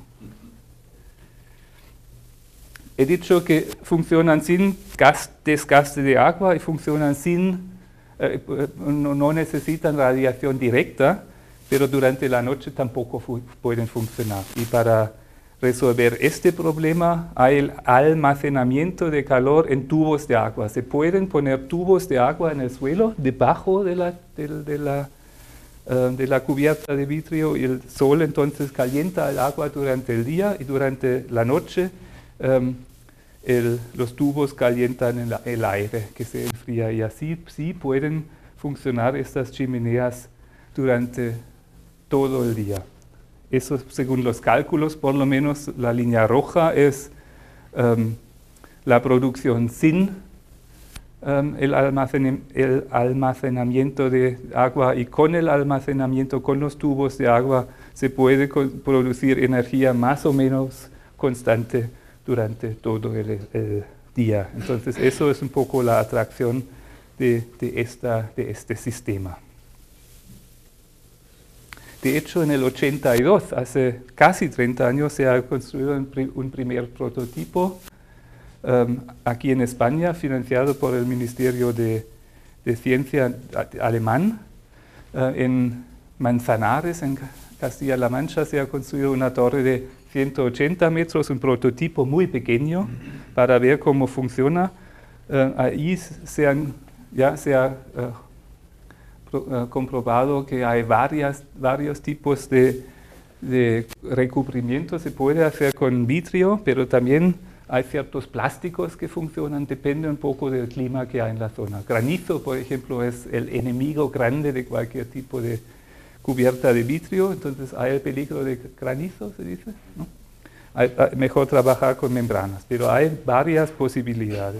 [SPEAKER 1] He dicho que funcionan sin gas, desgaste de agua y funcionan sin, eh, no, no necesitan radiación directa, pero durante la noche tampoco fu pueden funcionar. Y para resolver este problema hay el almacenamiento de calor en tubos de agua. Se pueden poner tubos de agua en el suelo, debajo de la, de, de la, uh, de la cubierta de vidrio, y el sol entonces calienta el agua durante el día, y durante la noche um, el, los tubos calientan el, el aire que se enfría, y así sí pueden funcionar estas chimeneas durante todo el día. Eso, según los cálculos, por lo menos la línea roja es um, la producción sin um, el, almacen el almacenamiento de agua, y con el almacenamiento, con los tubos de agua, se puede producir energía más o menos constante durante todo el, el día. Entonces, eso es un poco la atracción de, de, esta, de este sistema. De hecho, en el ochenta y dos, hace casi treinta años, se ha construido un, pri un primer prototipo um, aquí en España, financiado por el Ministerio de, de Ciencia alemán. Uh, en Manzanares, en Castilla-La Mancha, se ha construido una torre de ciento ochenta metros, un prototipo muy pequeño, para ver cómo funciona. Uh, ahí se, han, ya se ha uh, Uh, comprobado que hay varias, varios tipos de, de recubrimiento. Se puede hacer con vidrio, pero también hay ciertos plásticos que funcionan, depende un poco del clima que hay en la zona. Granizo, por ejemplo, es el enemigo grande de cualquier tipo de cubierta de vidrio, entonces hay el peligro de granizo, se dice, ¿no? Hay, hay, mejor trabajar con membranas, pero hay varias posibilidades.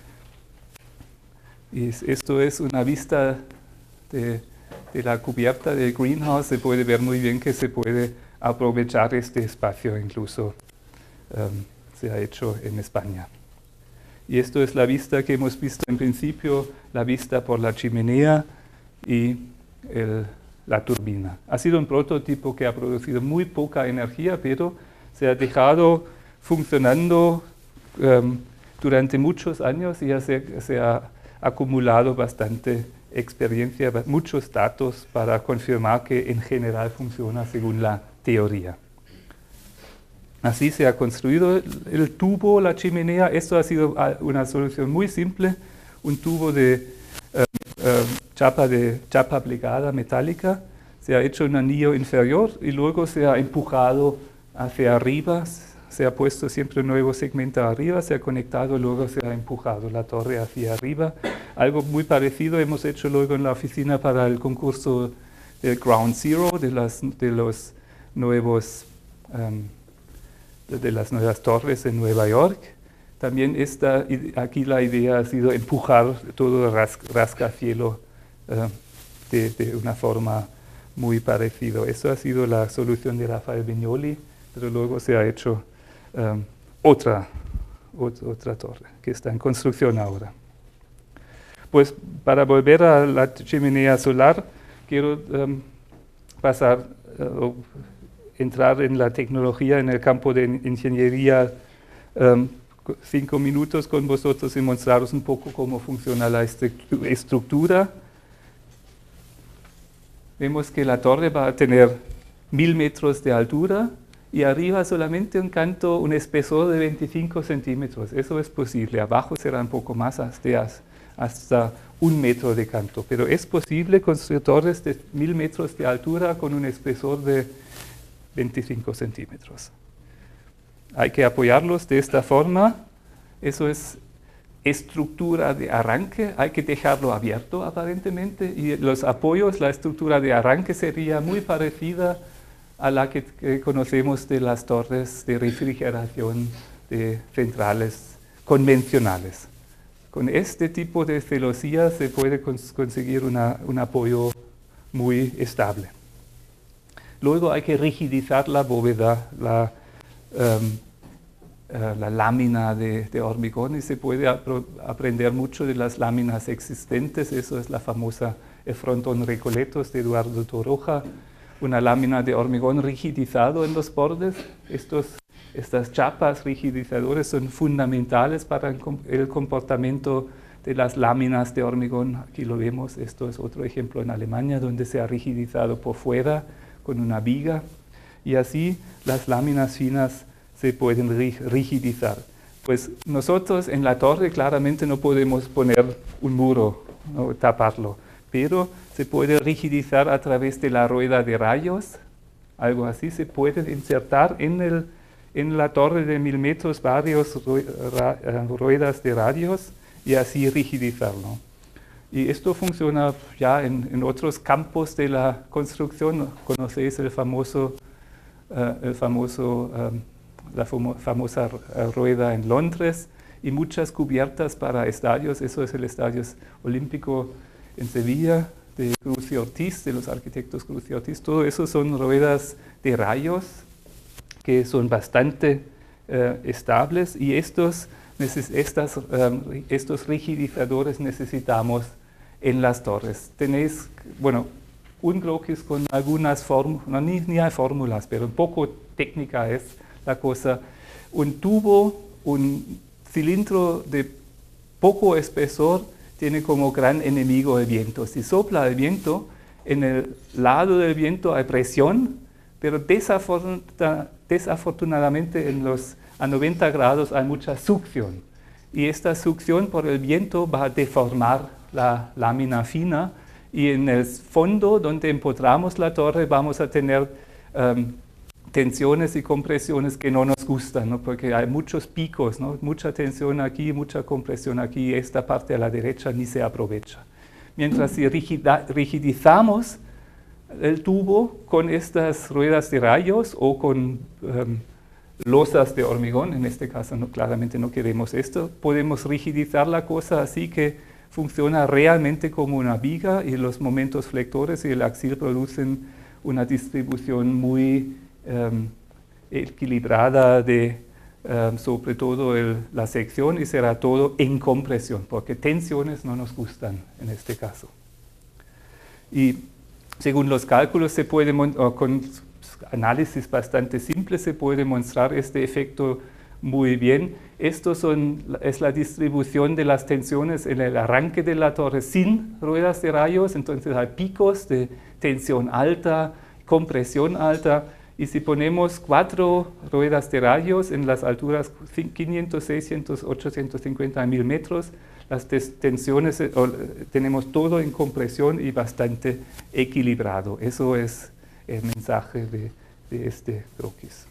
[SPEAKER 1] Y esto es una vista De, de la cubierta del greenhouse. Se puede ver muy bien que se puede aprovechar este espacio, incluso um, se ha hecho en España. Y esto es la vista que hemos visto en principio, la vista por la chimenea y el, la turbina. Ha sido un prototipo que ha producido muy poca energía, pero se ha dejado funcionando um, durante muchos años, y ya se, se ha acumulado bastante experiencia, muchos datos para confirmar que en general funciona según la teoría. Así se ha construido el, el tubo, la chimenea. Esto ha sido una solución muy simple, un tubo de, uh, uh, chapa, de chapa plegada metálica. Se ha hecho un anillo inferior y luego se ha empujado hacia arriba. Se ha puesto siempre un nuevo segmento arriba, se ha conectado, luego se ha empujado la torre hacia arriba. Algo muy parecido hemos hecho luego en la oficina para el concurso del Ground Zero, de, las, de los nuevos, um, de, de las nuevas torres en Nueva York. También esta, aquí la idea ha sido empujar todo el ras, rascacielos uh, de, de una forma muy parecida. Eso ha sido la solución de Rafael Viñoly, pero luego se ha hecho Um, otra, otra torre que está en construcción ahora. Pues para volver a la chimenea solar, quiero um, pasar, uh, entrar en la tecnología, en el campo de ingeniería, um, cinco minutos con vosotros y mostraros un poco cómo funciona la estructura. Vemos que la torre va a tener mil metros de altura y arriba solamente un canto, un espesor de veinticinco centímetros. Eso es posible. Abajo será un poco más, hasta, hasta un metro de canto. Pero es posible construir torres de mil metros de altura con un espesor de veinticinco centímetros. Hay que apoyarlos de esta forma. Eso es estructura de arranque. Hay que dejarlo abierto aparentemente. Y los apoyos, la estructura de arranque sería muy parecida a la que, que conocemos de las torres de refrigeración de centrales convencionales. Con este tipo de celosías se puede cons conseguir una, un apoyo muy estable. Luego hay que rigidizar la bóveda, la, um, uh, la lámina de, de hormigón, y se puede aprender mucho de las láminas existentes. Eso es la famosa el frontón Recoletos de Eduardo Torroja, una lámina de hormigón rigidizado en los bordes. Estos, estas chapas rigidizadoras son fundamentales para el, el comportamiento de las láminas de hormigón. Aquí lo vemos. Esto es otro ejemplo en Alemania, donde se ha rigidizado por fuera con una viga, y así las láminas finas se pueden rigidizar. Pues nosotros en la torre claramente no podemos poner un muro, ¿no?, taparlo, pero se puede rigidizar a través de la rueda de rayos. Algo así se puede insertar en, el, en la torre de mil metros varios ruedas de radios y así rigidizarlo. Y esto funciona ya en, en otros campos de la construcción. Conocéis el famoso, uh, el famoso, um, la famo famosa rueda en Londres y muchas cubiertas para estadios. Eso es el Estadio Olímpico en Sevilla de Cruz y Ortiz, de los arquitectos Cruz y Ortiz. Todo eso son ruedas de rayos que son bastante uh, estables, y estos, estas, um, estos rigidizadores necesitamos en las torres. Tenéis, bueno, un croquis con algunas fórmulas, no, ni, ni hay fórmulas, pero un poco técnica es la cosa. Un tubo, un cilindro de poco espesor tiene como gran enemigo el viento. Si sopla el viento, en el lado del viento hay presión, pero desafortuna, desafortunadamente en los, a noventa grados hay mucha succión. Y esta succión por el viento va a deformar la lámina fina, y en el fondo donde empotramos la torre vamos a tener um, tensiones y compresiones que no nos gustan, ¿no?, porque hay muchos picos, ¿no?, mucha tensión aquí, mucha compresión aquí, y esta parte a la derecha ni se aprovecha. Mientras si rigidizamos el tubo con estas ruedas de rayos o con um, losas de hormigón, en este caso no, claramente no queremos esto, podemos rigidizar la cosa así que funciona realmente como una viga, y los momentos flectores y el axil producen una distribución muy um, equilibrada de um, sobre todo el, la sección, y será todo en compresión, porque tensiones no nos gustan en este caso. Y según los cálculos se puede, con análisis bastante simple, se puede mostrar este efecto muy bien. Esto son, es la distribución de las tensiones en el arranque de la torre sin ruedas de rayos. Entonces hay picos de tensión alta, compresión alta, y si ponemos cuatro ruedas de rayos en las alturas quinientos, seiscientos, ochocientos cincuenta, mil metros, las tensiones, eh, tenemos todo en compresión y bastante equilibrado. Eso es el mensaje de, de este croquis.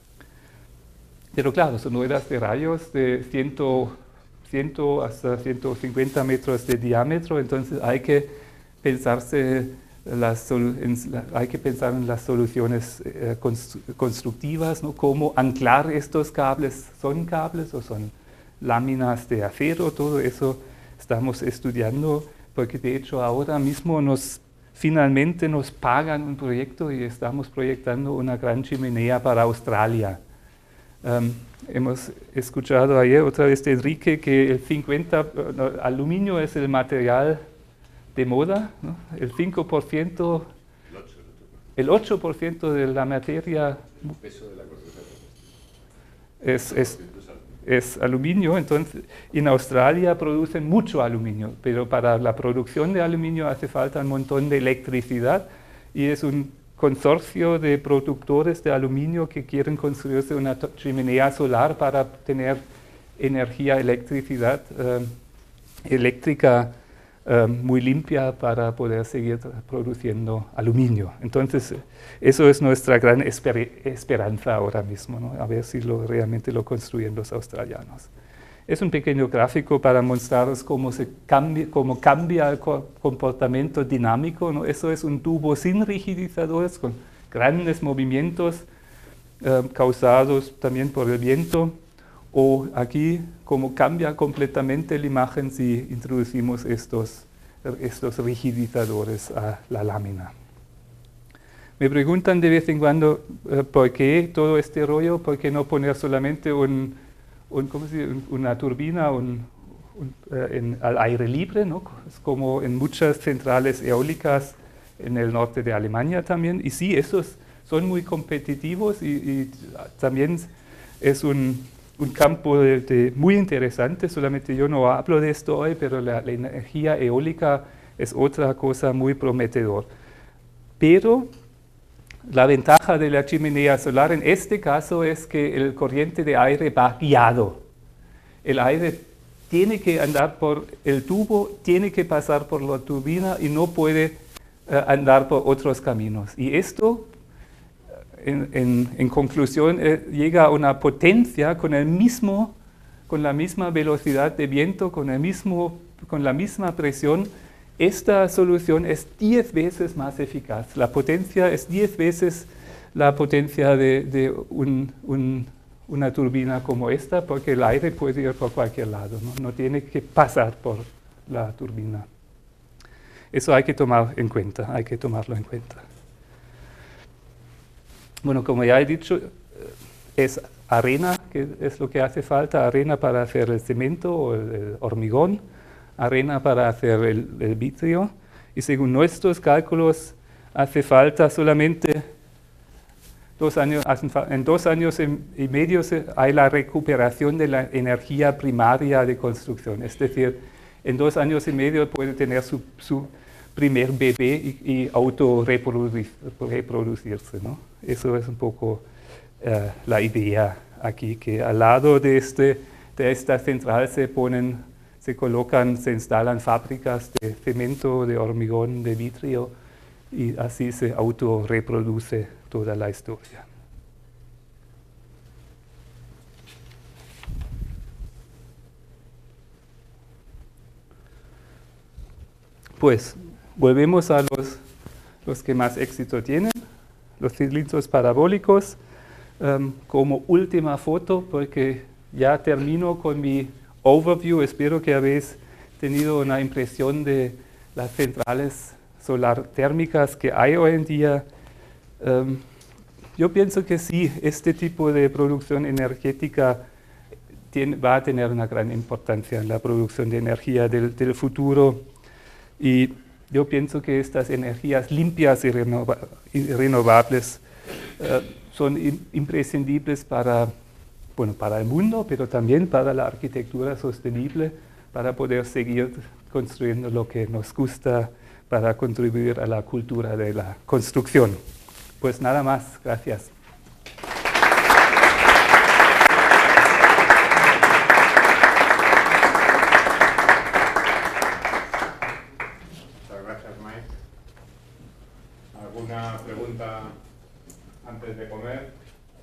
[SPEAKER 1] Pero claro, son ruedas de rayos de cien, cien hasta ciento cincuenta metros de diámetro, entonces hay que, pensarse las, en, hay que pensar en las soluciones eh, constructivas, ¿no?, cómo anclar estos cables. ¿Son cables o son láminas de acero? Todo eso estamos estudiando, porque de hecho ahora mismo nos, finalmente nos pagan un proyecto y estamos proyectando una gran chimenea para Australia. Um, hemos escuchado ayer otra vez de Enrique que el cincuenta por ciento, no, aluminio es el material de moda, ¿no? El cinco por ciento, el ocho por ciento de la materia es, es, es aluminio. Entonces, en Australia producen mucho aluminio, pero para la producción de aluminio hace falta un montón de electricidad y es un consorcio de productores de aluminio que quieren construirse una chimenea solar para tener energía, electricidad eh, eléctrica eh, muy limpia para poder seguir produciendo aluminio. Entonces, eso es nuestra gran esper esperanza ahora mismo, ¿no? A ver si lo, realmente lo construyen los australianos. Es un pequeño gráfico para mostraros cómo, se cambia, cómo cambia el comportamiento dinámico, ¿no? Eso es un tubo sin rigidizadores, con grandes movimientos eh, causados también por el viento. O aquí, cómo cambia completamente la imagen si introducimos estos, estos rigidizadores a la lámina. Me preguntan de vez en cuando eh, por qué todo este rollo, por qué no poner solamente un... Un, ¿cómo se dice? una turbina un, un, uh, en, al aire libre, ¿no? Es como en muchas centrales eólicas en el norte de Alemania también. Y sí, esos son muy competitivos y, y también es un, un campo de, de muy interesante. Solamente yo no hablo de esto hoy, pero la, la energía eólica es otra cosa muy prometedora. Pero la ventaja de la chimenea solar en este caso es que el corriente de aire va guiado. El aire tiene que andar por el tubo, tiene que pasar por la turbina y no puede uh, andar por otros caminos. Y esto, en, en, en conclusión, eh, llega a una potencia con, el mismo, con la misma velocidad de viento, con, el mismo, con la misma presión. Esta solución es diez veces más eficaz. La potencia es diez veces la potencia de, de un, un, una turbina como esta, porque el aire puede ir por cualquier lado, ¿no? No tiene que pasar por la turbina. Eso hay que tomar en cuenta, hay que tomarlo en cuenta. Bueno, como ya he dicho, es arena que es lo que hace falta, arena para hacer el cemento o el, el hormigón, arena para hacer el, el vitrio, y según nuestros cálculos hace falta solamente dos años, en dos años y medio hay la recuperación de la energía primaria de construcción, es decir, en dos años y medio puede tener su, su primer bebé y, y autorreproducirse, ¿no? Eso es un poco uh, la idea aquí, que al lado de, este, de esta central se ponen se colocan, se instalan fábricas de cemento, de hormigón, de vitrio, y así se autorreproduce toda la historia. Pues, volvemos a los, los que más éxito tienen, los cilindros parabólicos, um, como última foto, porque ya termino con mi overview. Espero que habéis tenido una impresión de las centrales solar térmicas que hay hoy en día. Um, yo pienso que sí, este tipo de producción energética tiene, va a tener una gran importancia en la producción de energía del, del futuro. Y yo pienso que estas energías limpias y, renova, y renovables uh, son in, imprescindibles para Bueno, para el mundo, pero también para la arquitectura sostenible, para poder seguir construyendo lo que nos gusta, para contribuir a la cultura de la construcción. Pues nada más, gracias.
[SPEAKER 2] Muchas gracias, Mike. ¿Alguna pregunta antes de comer?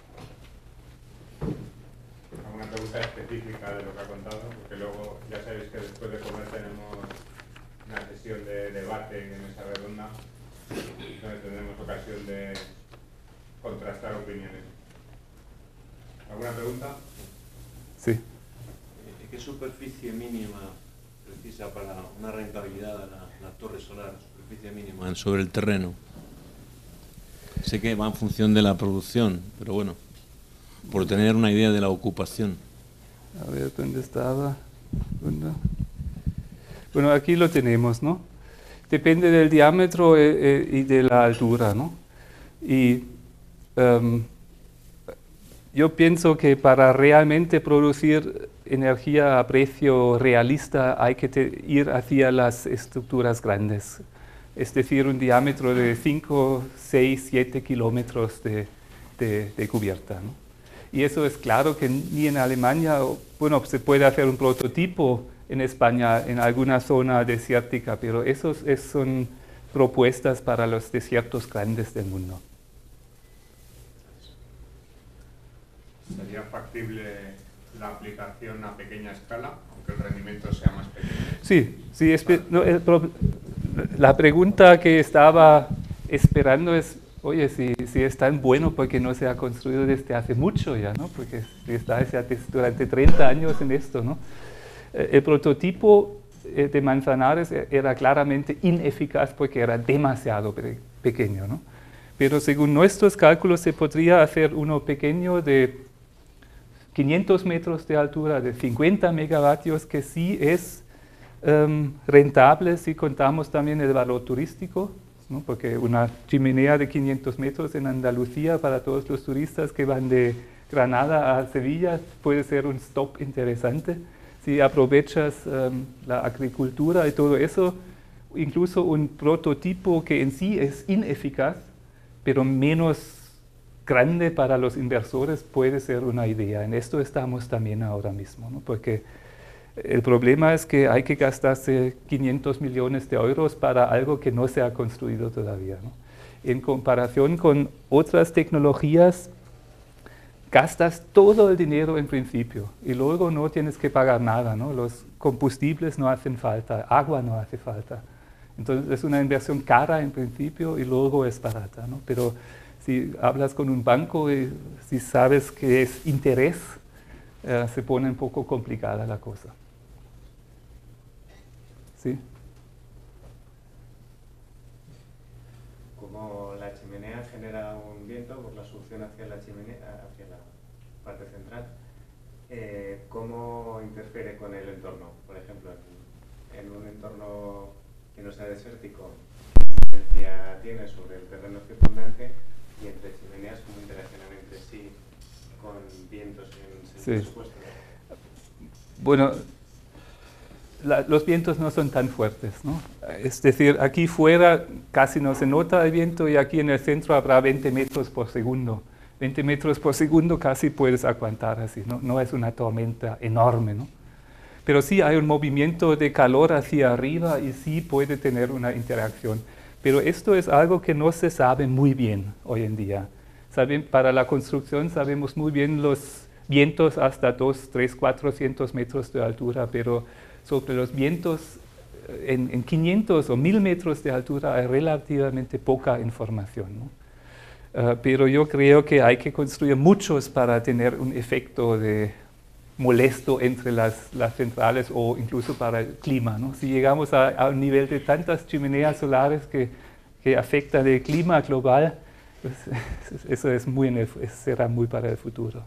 [SPEAKER 2] ¿Alguna pregunta específica de lo que ha contado? Porque luego ya sabéis que después de comer tenemos una sesión de debate en mesa redonda, donde tendremos ocasión de contrastar opiniones. ¿Alguna pregunta?
[SPEAKER 1] Sí.
[SPEAKER 3] ¿Qué superficie mínima precisa para una rentabilidad de la, la torre solar? Superficie mínima sobre el terreno. Sé que va en función de la producción, pero bueno. por tener una idea de la ocupación.
[SPEAKER 1] A ver, ¿dónde estaba? ¿Dónde? Bueno, aquí lo tenemos, ¿no? Depende del diámetro eh, eh, y de la altura, ¿no? Y um, yo pienso que para realmente producir energía a precio realista hay que te, ir hacia las estructuras grandes, es decir, un diámetro de cinco, seis, siete kilómetros de, de, de cubierta, ¿no? Y eso es claro que ni en Alemania, bueno, se puede hacer un prototipo en España, en alguna zona desértica, pero esos es, son propuestas para los desiertos grandes del mundo.
[SPEAKER 2] ¿Sería factible la aplicación a pequeña escala, aunque el rendimiento sea más pequeño?
[SPEAKER 1] Sí, sí, no, el, la pregunta que estaba esperando es, oye, si, si es tan bueno, ¿por qué no se ha construido desde hace mucho ya, ¿no? Porque está durante treinta años en esto, ¿no? El prototipo de Manzanares era claramente ineficaz porque era demasiado pequeño, ¿no? Pero según nuestros cálculos se podría hacer uno pequeño de quinientos metros de altura, de cincuenta megavatios, que sí es um, rentable si contamos también el valor turístico, ¿no? Porque una chimenea de quinientos metros en Andalucía para todos los turistas que van de Granada a Sevilla puede ser un stop interesante. Si aprovechas um, la agricultura y todo eso, incluso un prototipo que en sí es ineficaz, pero menos grande para los inversores puede ser una idea. En esto estamos también ahora mismo, ¿no? Porque el problema es que hay que gastarse quinientos millones de euros para algo que no se ha construido todavía, ¿no? En comparación con otras tecnologías, gastas todo el dinero en principio y luego no tienes que pagar nada, ¿no? Los combustibles no hacen falta, agua no hace falta. Entonces es una inversión cara en principio y luego es barata, ¿no? Pero si hablas con un banco y si sabes que es interés, eh, se pone un poco complicada la cosa. ¿Sí?
[SPEAKER 4] Como la chimenea genera un viento, pues la succión hacia la chimenea, hacia la parte central, eh, ¿cómo interfiere con el entorno? Por ejemplo, en, en un entorno que no sea desértico, ¿qué influencia tiene sobre el terreno circundante? Y entre chimeneas, ¿cómo interaccionan entre sí con vientos en sentidos
[SPEAKER 1] sí.
[SPEAKER 4] opuestos?
[SPEAKER 1] Bueno, la, los vientos no son tan fuertes, ¿no? Es decir, aquí fuera casi no se nota el viento y aquí en el centro habrá veinte metros por segundo. veinte metros por segundo casi puedes aguantar así, ¿no? No es una tormenta enorme, ¿no? Pero sí hay un movimiento de calor hacia arriba y sí puede tener una interacción. Pero esto es algo que no se sabe muy bien hoy en día. Saben, para la construcción sabemos muy bien los vientos hasta dos, tres, cuatrocientos metros de altura, pero sobre los vientos en, en quinientos o mil metros de altura hay relativamente poca información, ¿no? Uh, pero yo creo que hay que construir muchos para tener un efecto de molesto entre las, las centrales o incluso para el clima, ¿no? Si llegamos a, a un nivel de tantas chimeneas solares que, que afectan el clima global, pues, eso es muy en el, será muy para el futuro.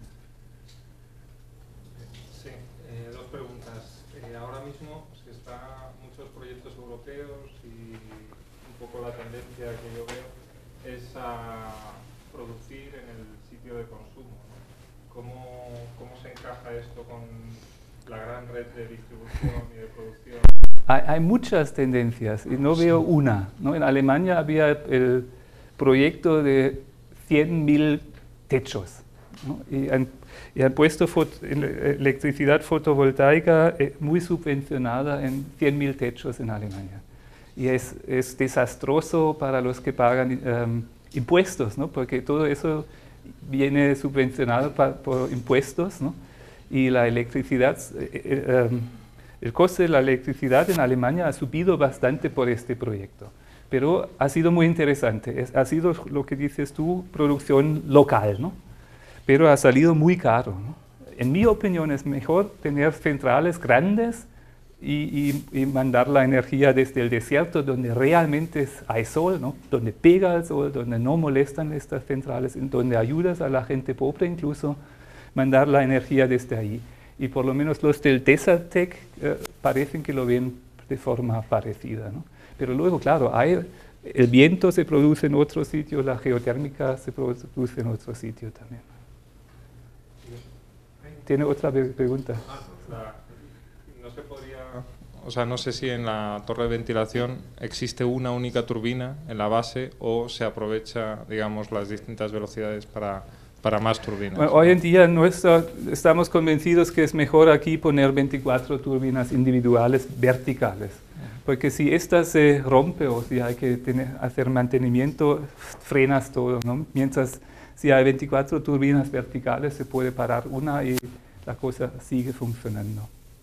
[SPEAKER 5] Sí, eh, dos preguntas. Eh, ahora mismo se está muchos proyectos europeos y un poco la tendencia que yo veo es a producir en el sitio de consumo, ¿no? ¿Cómo, ¿Cómo se encaja esto con la gran red de distribución y de producción?
[SPEAKER 1] Hay, hay muchas tendencias y no veo una, ¿no? En Alemania había el proyecto de cien mil techos, ¿no? Y, han, y han puesto electricidad fotovoltaica eh, muy subvencionada en cien mil techos en Alemania. Y es, es desastroso para los que pagan um, impuestos, ¿no? Porque todo eso viene subvencionado pa, por impuestos, ¿no? Y la electricidad, eh, eh, um, el coste de la electricidad en Alemania ha subido bastante por este proyecto. Pero ha sido muy interesante, es, ha sido lo que dices tú, producción local, ¿no? Pero ha salido muy caro, ¿no? En mi opinión es mejor tener centrales grandes y, y, y mandar la energía desde el desierto, donde realmente hay sol, ¿no? Donde pega el sol, donde no molestan estas centrales, donde ayudas a la gente pobre incluso, mandar la energía desde ahí. Y por lo menos los del Desertec eh, parecen que lo ven de forma parecida, ¿no? Pero luego, claro, hay, el viento se produce en otro sitio, la geotérmica se produce en otro sitio también. ¿Tiene otra pregunta?
[SPEAKER 5] Ah, o sea, no se podría, o sea, no sé si en la torre de ventilación existe una única turbina en la base o se aprovecha, digamos, las distintas velocidades para, para más turbinas.
[SPEAKER 1] Bueno, hoy en día nuestra, estamos convencidos que es mejor aquí poner veinticuatro turbinas individuales verticales, porque si esta se rompe o si hay que tener, hacer mantenimiento, frenas todo, ¿no? Mientras si hay veinticuatro turbinas verticales, se puede parar una y la cosa sigue funcionando.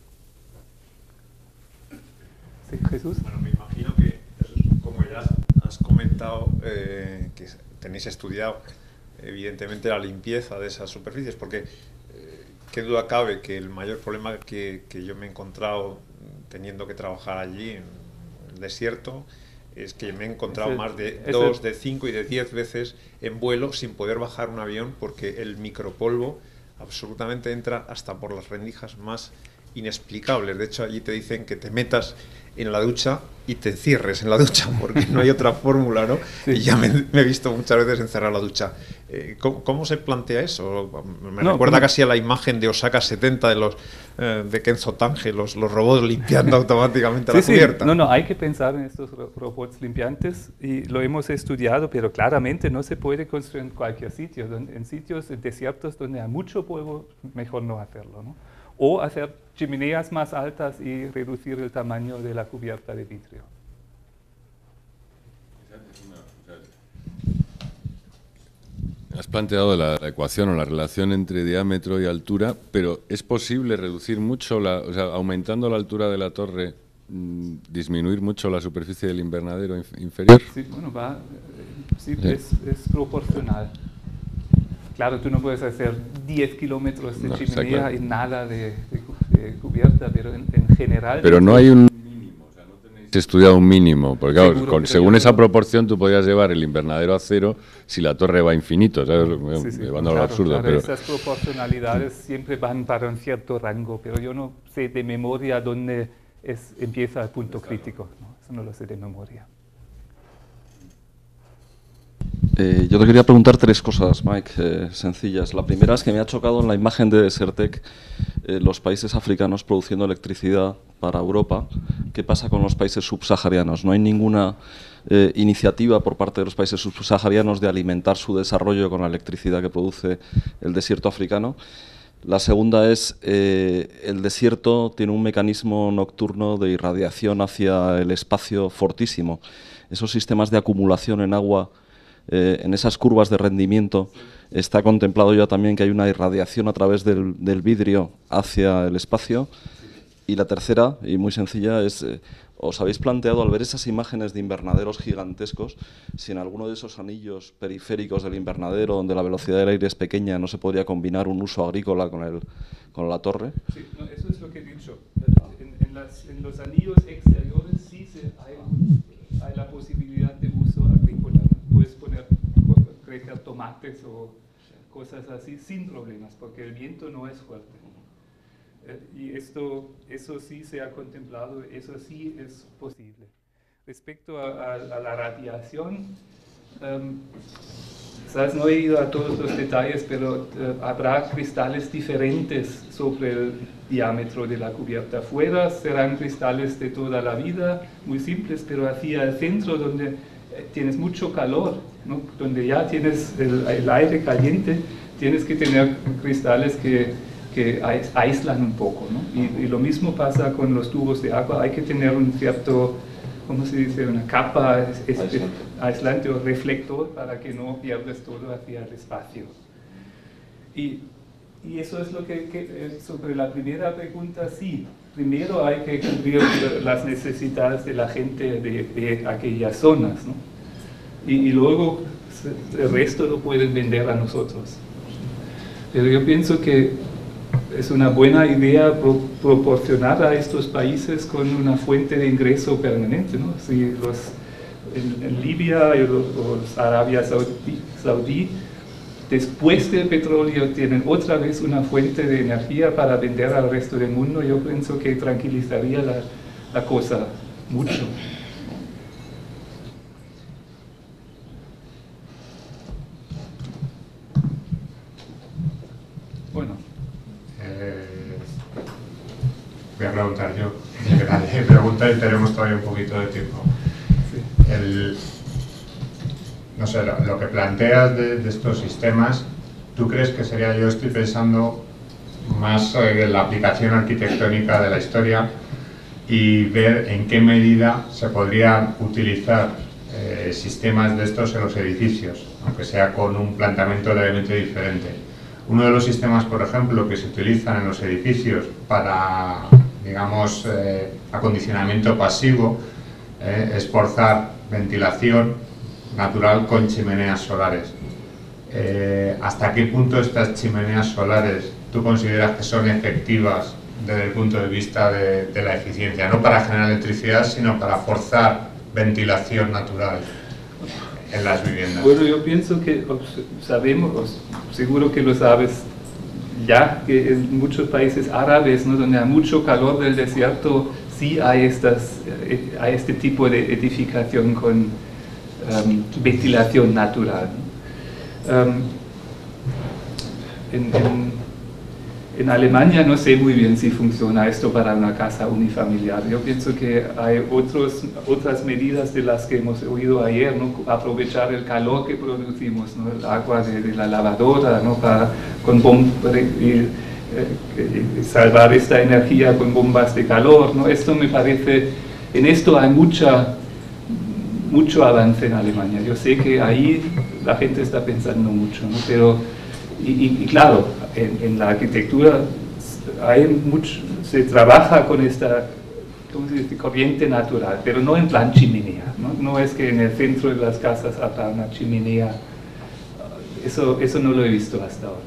[SPEAKER 1] ¿Sí, Jesús?
[SPEAKER 6] Bueno, me imagino que, como ya has comentado, eh, que tenéis estudiado evidentemente la limpieza de esas superficies, porque eh, qué duda cabe que el mayor problema que, que yo me he encontrado teniendo que trabajar allí, en el desierto, es que me he encontrado
[SPEAKER 1] ese,
[SPEAKER 6] más de
[SPEAKER 1] ese,
[SPEAKER 6] dos, de cinco y de diez veces en vuelo sin poder bajar un avión porque el micropolvo absolutamente entra hasta por las rendijas más inexplicables. De hecho, allí te dicen que te metas en la ducha y te encierres en la ducha porque no hay otra fórmula, ¿no? Sí. Y ya me, me he visto muchas veces encerrar la ducha. Eh, ¿cómo, ¿Cómo se plantea eso? Me no, recuerda ¿cómo? casi a la imagen de Osaka setenta de los eh, de Kenzo Tange, los, los robots limpiando automáticamente
[SPEAKER 1] sí,
[SPEAKER 6] la cubierta.
[SPEAKER 1] Sí. No, no, hay que pensar en estos ro robots limpiantes y lo hemos estudiado, pero claramente no se puede construir en cualquier sitio. En sitios en desiertos donde hay mucho polvo, mejor no hacerlo, ¿no? O hacer chimeneas más altas y reducir el tamaño de la cubierta de vidrio.
[SPEAKER 7] Has planteado la, la ecuación o la relación entre diámetro y altura, pero ¿es posible reducir mucho, la, o sea, aumentando la altura de la torre, mmm, disminuir mucho la superficie del invernadero inf inferior?
[SPEAKER 1] Sí, bueno, va, sí, sí. Es, es proporcional. Claro, tú no puedes hacer diez kilómetros de no, chimenea claro. y nada de, de, de cubierta, pero en, en general...
[SPEAKER 7] Pero no hay un mínimo, o sea, no tenéis estudiado un mínimo, porque claro, Seguro, con, según esa proporción tú podías llevar el invernadero a cero si la torre va a infinito, ¿sabes?
[SPEAKER 1] Sí, sí,
[SPEAKER 7] llevando
[SPEAKER 1] claro,
[SPEAKER 7] al absurdo.
[SPEAKER 1] Claro,
[SPEAKER 7] pero...
[SPEAKER 1] esas proporcionalidades siempre van para un cierto rango, pero yo no sé de memoria dónde es, empieza el punto crítico, ¿no? Eso no lo sé de memoria.
[SPEAKER 8] Eh, yo te quería preguntar tres cosas, Mike, eh, sencillas. La primera es que me ha chocado en la imagen de Desertec eh, los países africanos produciendo electricidad para Europa. ¿Qué pasa con los países subsaharianos? ¿No hay ninguna eh, iniciativa por parte de los países subsaharianos de alimentar su desarrollo con la electricidad que produce el desierto africano? La segunda es, eh, el desierto tiene un mecanismo nocturno de irradiación hacia el espacio fortísimo. Esos sistemas de acumulación en agua, Eh, en esas curvas de rendimiento, está contemplado ya también que hay una irradiación a través del, del vidrio hacia el espacio. Y la tercera, y muy sencilla, es, eh, ¿os habéis planteado al ver esas imágenes de invernaderos gigantescos, si en alguno de esos anillos periféricos del invernadero, donde la velocidad del aire es pequeña, no se podría combinar un uso agrícola con, el, con la torre?
[SPEAKER 1] Sí, no, eso es lo que he dicho. En, en, las, en los anillos exteriores sí se, hay, hay la posibilidad de uso agrícola. Puedes poner, crecer tomates o cosas así sin problemas, porque el viento no es fuerte. Eh, y esto, eso sí se ha contemplado, eso sí es posible. Respecto a, a, a la radiación, um, ¿sabes? No he ido a todos los detalles, pero uh, habrá cristales diferentes sobre el diámetro de la cubierta. Afuera serán cristales de toda la vida, muy simples, pero hacia el centro, donde tienes mucho calor, ¿no? Donde ya tienes el, el aire caliente, tienes que tener cristales que, que aíslan un poco, ¿no? Y, y lo mismo pasa con los tubos de agua, hay que tener un cierto, ¿cómo se dice?, una capa este, aislante o reflector para que no pierdas todo hacia el espacio. Y, y eso es lo que, que, sobre la primera pregunta, sí. Primero hay que cubrir las necesidades de la gente de, de aquellas zonas, ¿no? Y, y luego el resto lo pueden vender a nosotros. Pero yo pienso que es una buena idea pro, proporcionar a estos países con una fuente de ingreso permanente, ¿no? Si los, en, en Libia y los, los Arabia Saudí, Saudí, después del petróleo tienen otra vez una fuente de energía para vender al resto del mundo, yo pienso que tranquilizaría la, la cosa mucho. Bueno.
[SPEAKER 2] Eh, voy a preguntar yo. Que nadie pregunta y tenemos todavía un poquito de tiempo. Sí. El, no sé, lo, lo que planteas de, de estos sistemas, ¿tú crees que sería, yo estoy pensando más en la aplicación arquitectónica de la historia y ver en qué medida se podrían utilizar eh, sistemas de estos en los edificios, aunque sea con un planteamiento levemente diferente? Uno de los sistemas, por ejemplo, que se utilizan en los edificios para, digamos, eh, acondicionamiento pasivo, eh, es forzar ventilación natural con chimeneas solares. Eh, ¿Hasta qué punto estas chimeneas solares tú consideras que son efectivas desde el punto de vista de, de la eficiencia? No para generar electricidad, sino para forzar ventilación natural en las viviendas.
[SPEAKER 1] Bueno, yo pienso que sabemos, seguro que lo sabes ya, que en muchos países árabes, ¿no?, donde hay mucho calor del desierto, sí hay, estas, hay este tipo de edificación con um, ventilación natural. Um, en, en, en Alemania no sé muy bien si funciona esto para una casa unifamiliar. Yo pienso que hay otros, otras medidas de las que hemos oído ayer, ¿no? Aprovechar el calor que producimos, ¿no?, el agua de, de la lavadora, ¿no?, para, con bom, y, eh, salvar esta energía con bombas de calor, ¿no? Esto me parece, en esto hay mucha, mucho avance en Alemania. Yo sé que ahí la gente está pensando mucho, ¿no? Pero, y, y, y claro, en, en la arquitectura hay mucho, se trabaja con esta, ¿cómo se dice?, corriente natural, pero no en plan chimenea, ¿no? No es que en el centro de las casas haya una chimenea, eso, eso no lo he visto hasta ahora.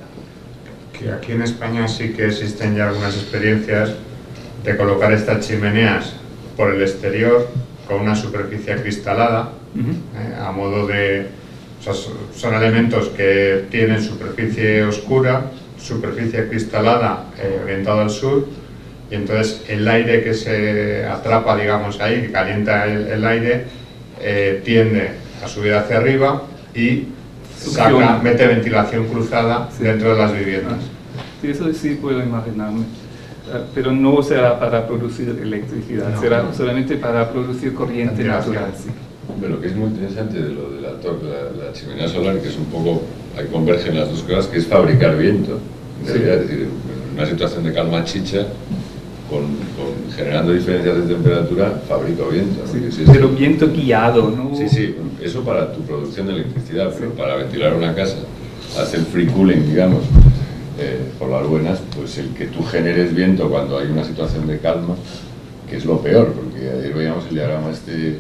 [SPEAKER 2] Que aquí en España sí que existen ya algunas experiencias de colocar estas chimeneas por el exterior con una superficie acristalada, uh-huh. eh, a modo de... O sea, son elementos que tienen superficie oscura, superficie acristalada eh, orientada al sur, y entonces el aire que se atrapa, digamos, ahí, que calienta el, el aire, eh, tiende a subir hacia arriba y saca, mete ventilación cruzada, sí, dentro de las viviendas.
[SPEAKER 1] Sí, eso sí puedo imaginarme. Uh, pero no será para producir electricidad, no, será no. solamente para producir corriente natural. Sí.
[SPEAKER 7] Pero lo que es muy interesante de lo de la, la, la chimenea solar, que es un poco, ahí convergen las dos cosas, que es fabricar viento. En realidad, sí. Es decir, en una situación de calma chicha, con, con, generando diferencias de temperatura, fabrico viento, ¿no?
[SPEAKER 1] Sí,
[SPEAKER 7] si
[SPEAKER 1] pero es, viento guiado, ¿no?
[SPEAKER 7] Sí, sí, eso para tu producción de electricidad, sí. Pero para ventilar una casa, hacer free cooling, digamos, eh, por las buenas, pues el que tú generes viento cuando hay una situación de calma, que es lo peor, porque ayer veíamos el diagrama este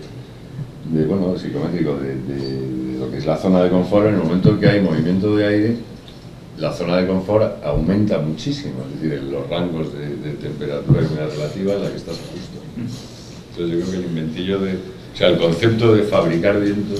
[SPEAKER 7] de, bueno, psicométrico, de, de, de lo que es la zona de confort. En el momento que hay movimiento de aire, la zona de confort aumenta muchísimo, es decir, en los rangos de, de temperatura y humedad relativa en la que estás justo. Entonces yo creo que el inventillo de, o sea, el concepto de fabricar viento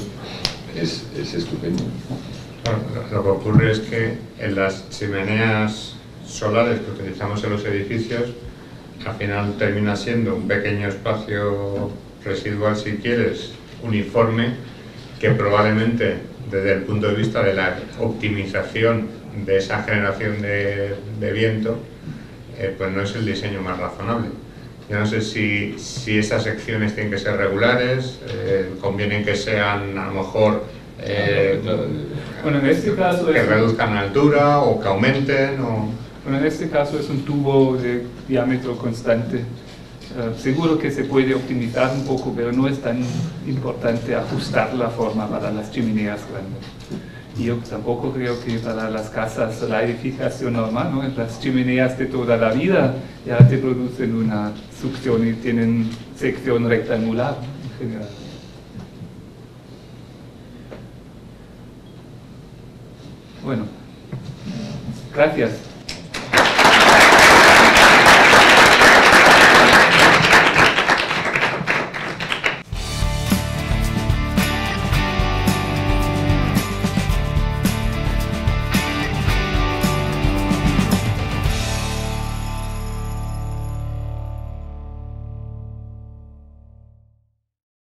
[SPEAKER 7] es, es estupendo.
[SPEAKER 2] Bueno, lo que ocurre es que en las chimeneas solares que utilizamos en los edificios, al final termina siendo un pequeño espacio residual, si quieres, uniforme, que probablemente desde el punto de vista de la optimización de esa generación de, de viento, eh, pues no es el diseño más razonable. Yo no sé si, si esas secciones tienen que ser regulares, eh, conviene que sean a lo mejor eh,
[SPEAKER 1] bueno, en este caso
[SPEAKER 2] que
[SPEAKER 1] es,
[SPEAKER 2] reduzcan la altura o que aumenten. O...
[SPEAKER 1] Bueno, en este caso es un tubo de diámetro constante. Uh, seguro que se puede optimizar un poco, pero no es tan importante ajustar la forma para las chimeneas grandes. Y yo tampoco creo que para las casas, la edificación normal, ¿no?, las chimeneas de toda la vida ya te producen una succión y tienen sección rectangular, ¿no?, en general. Bueno, gracias.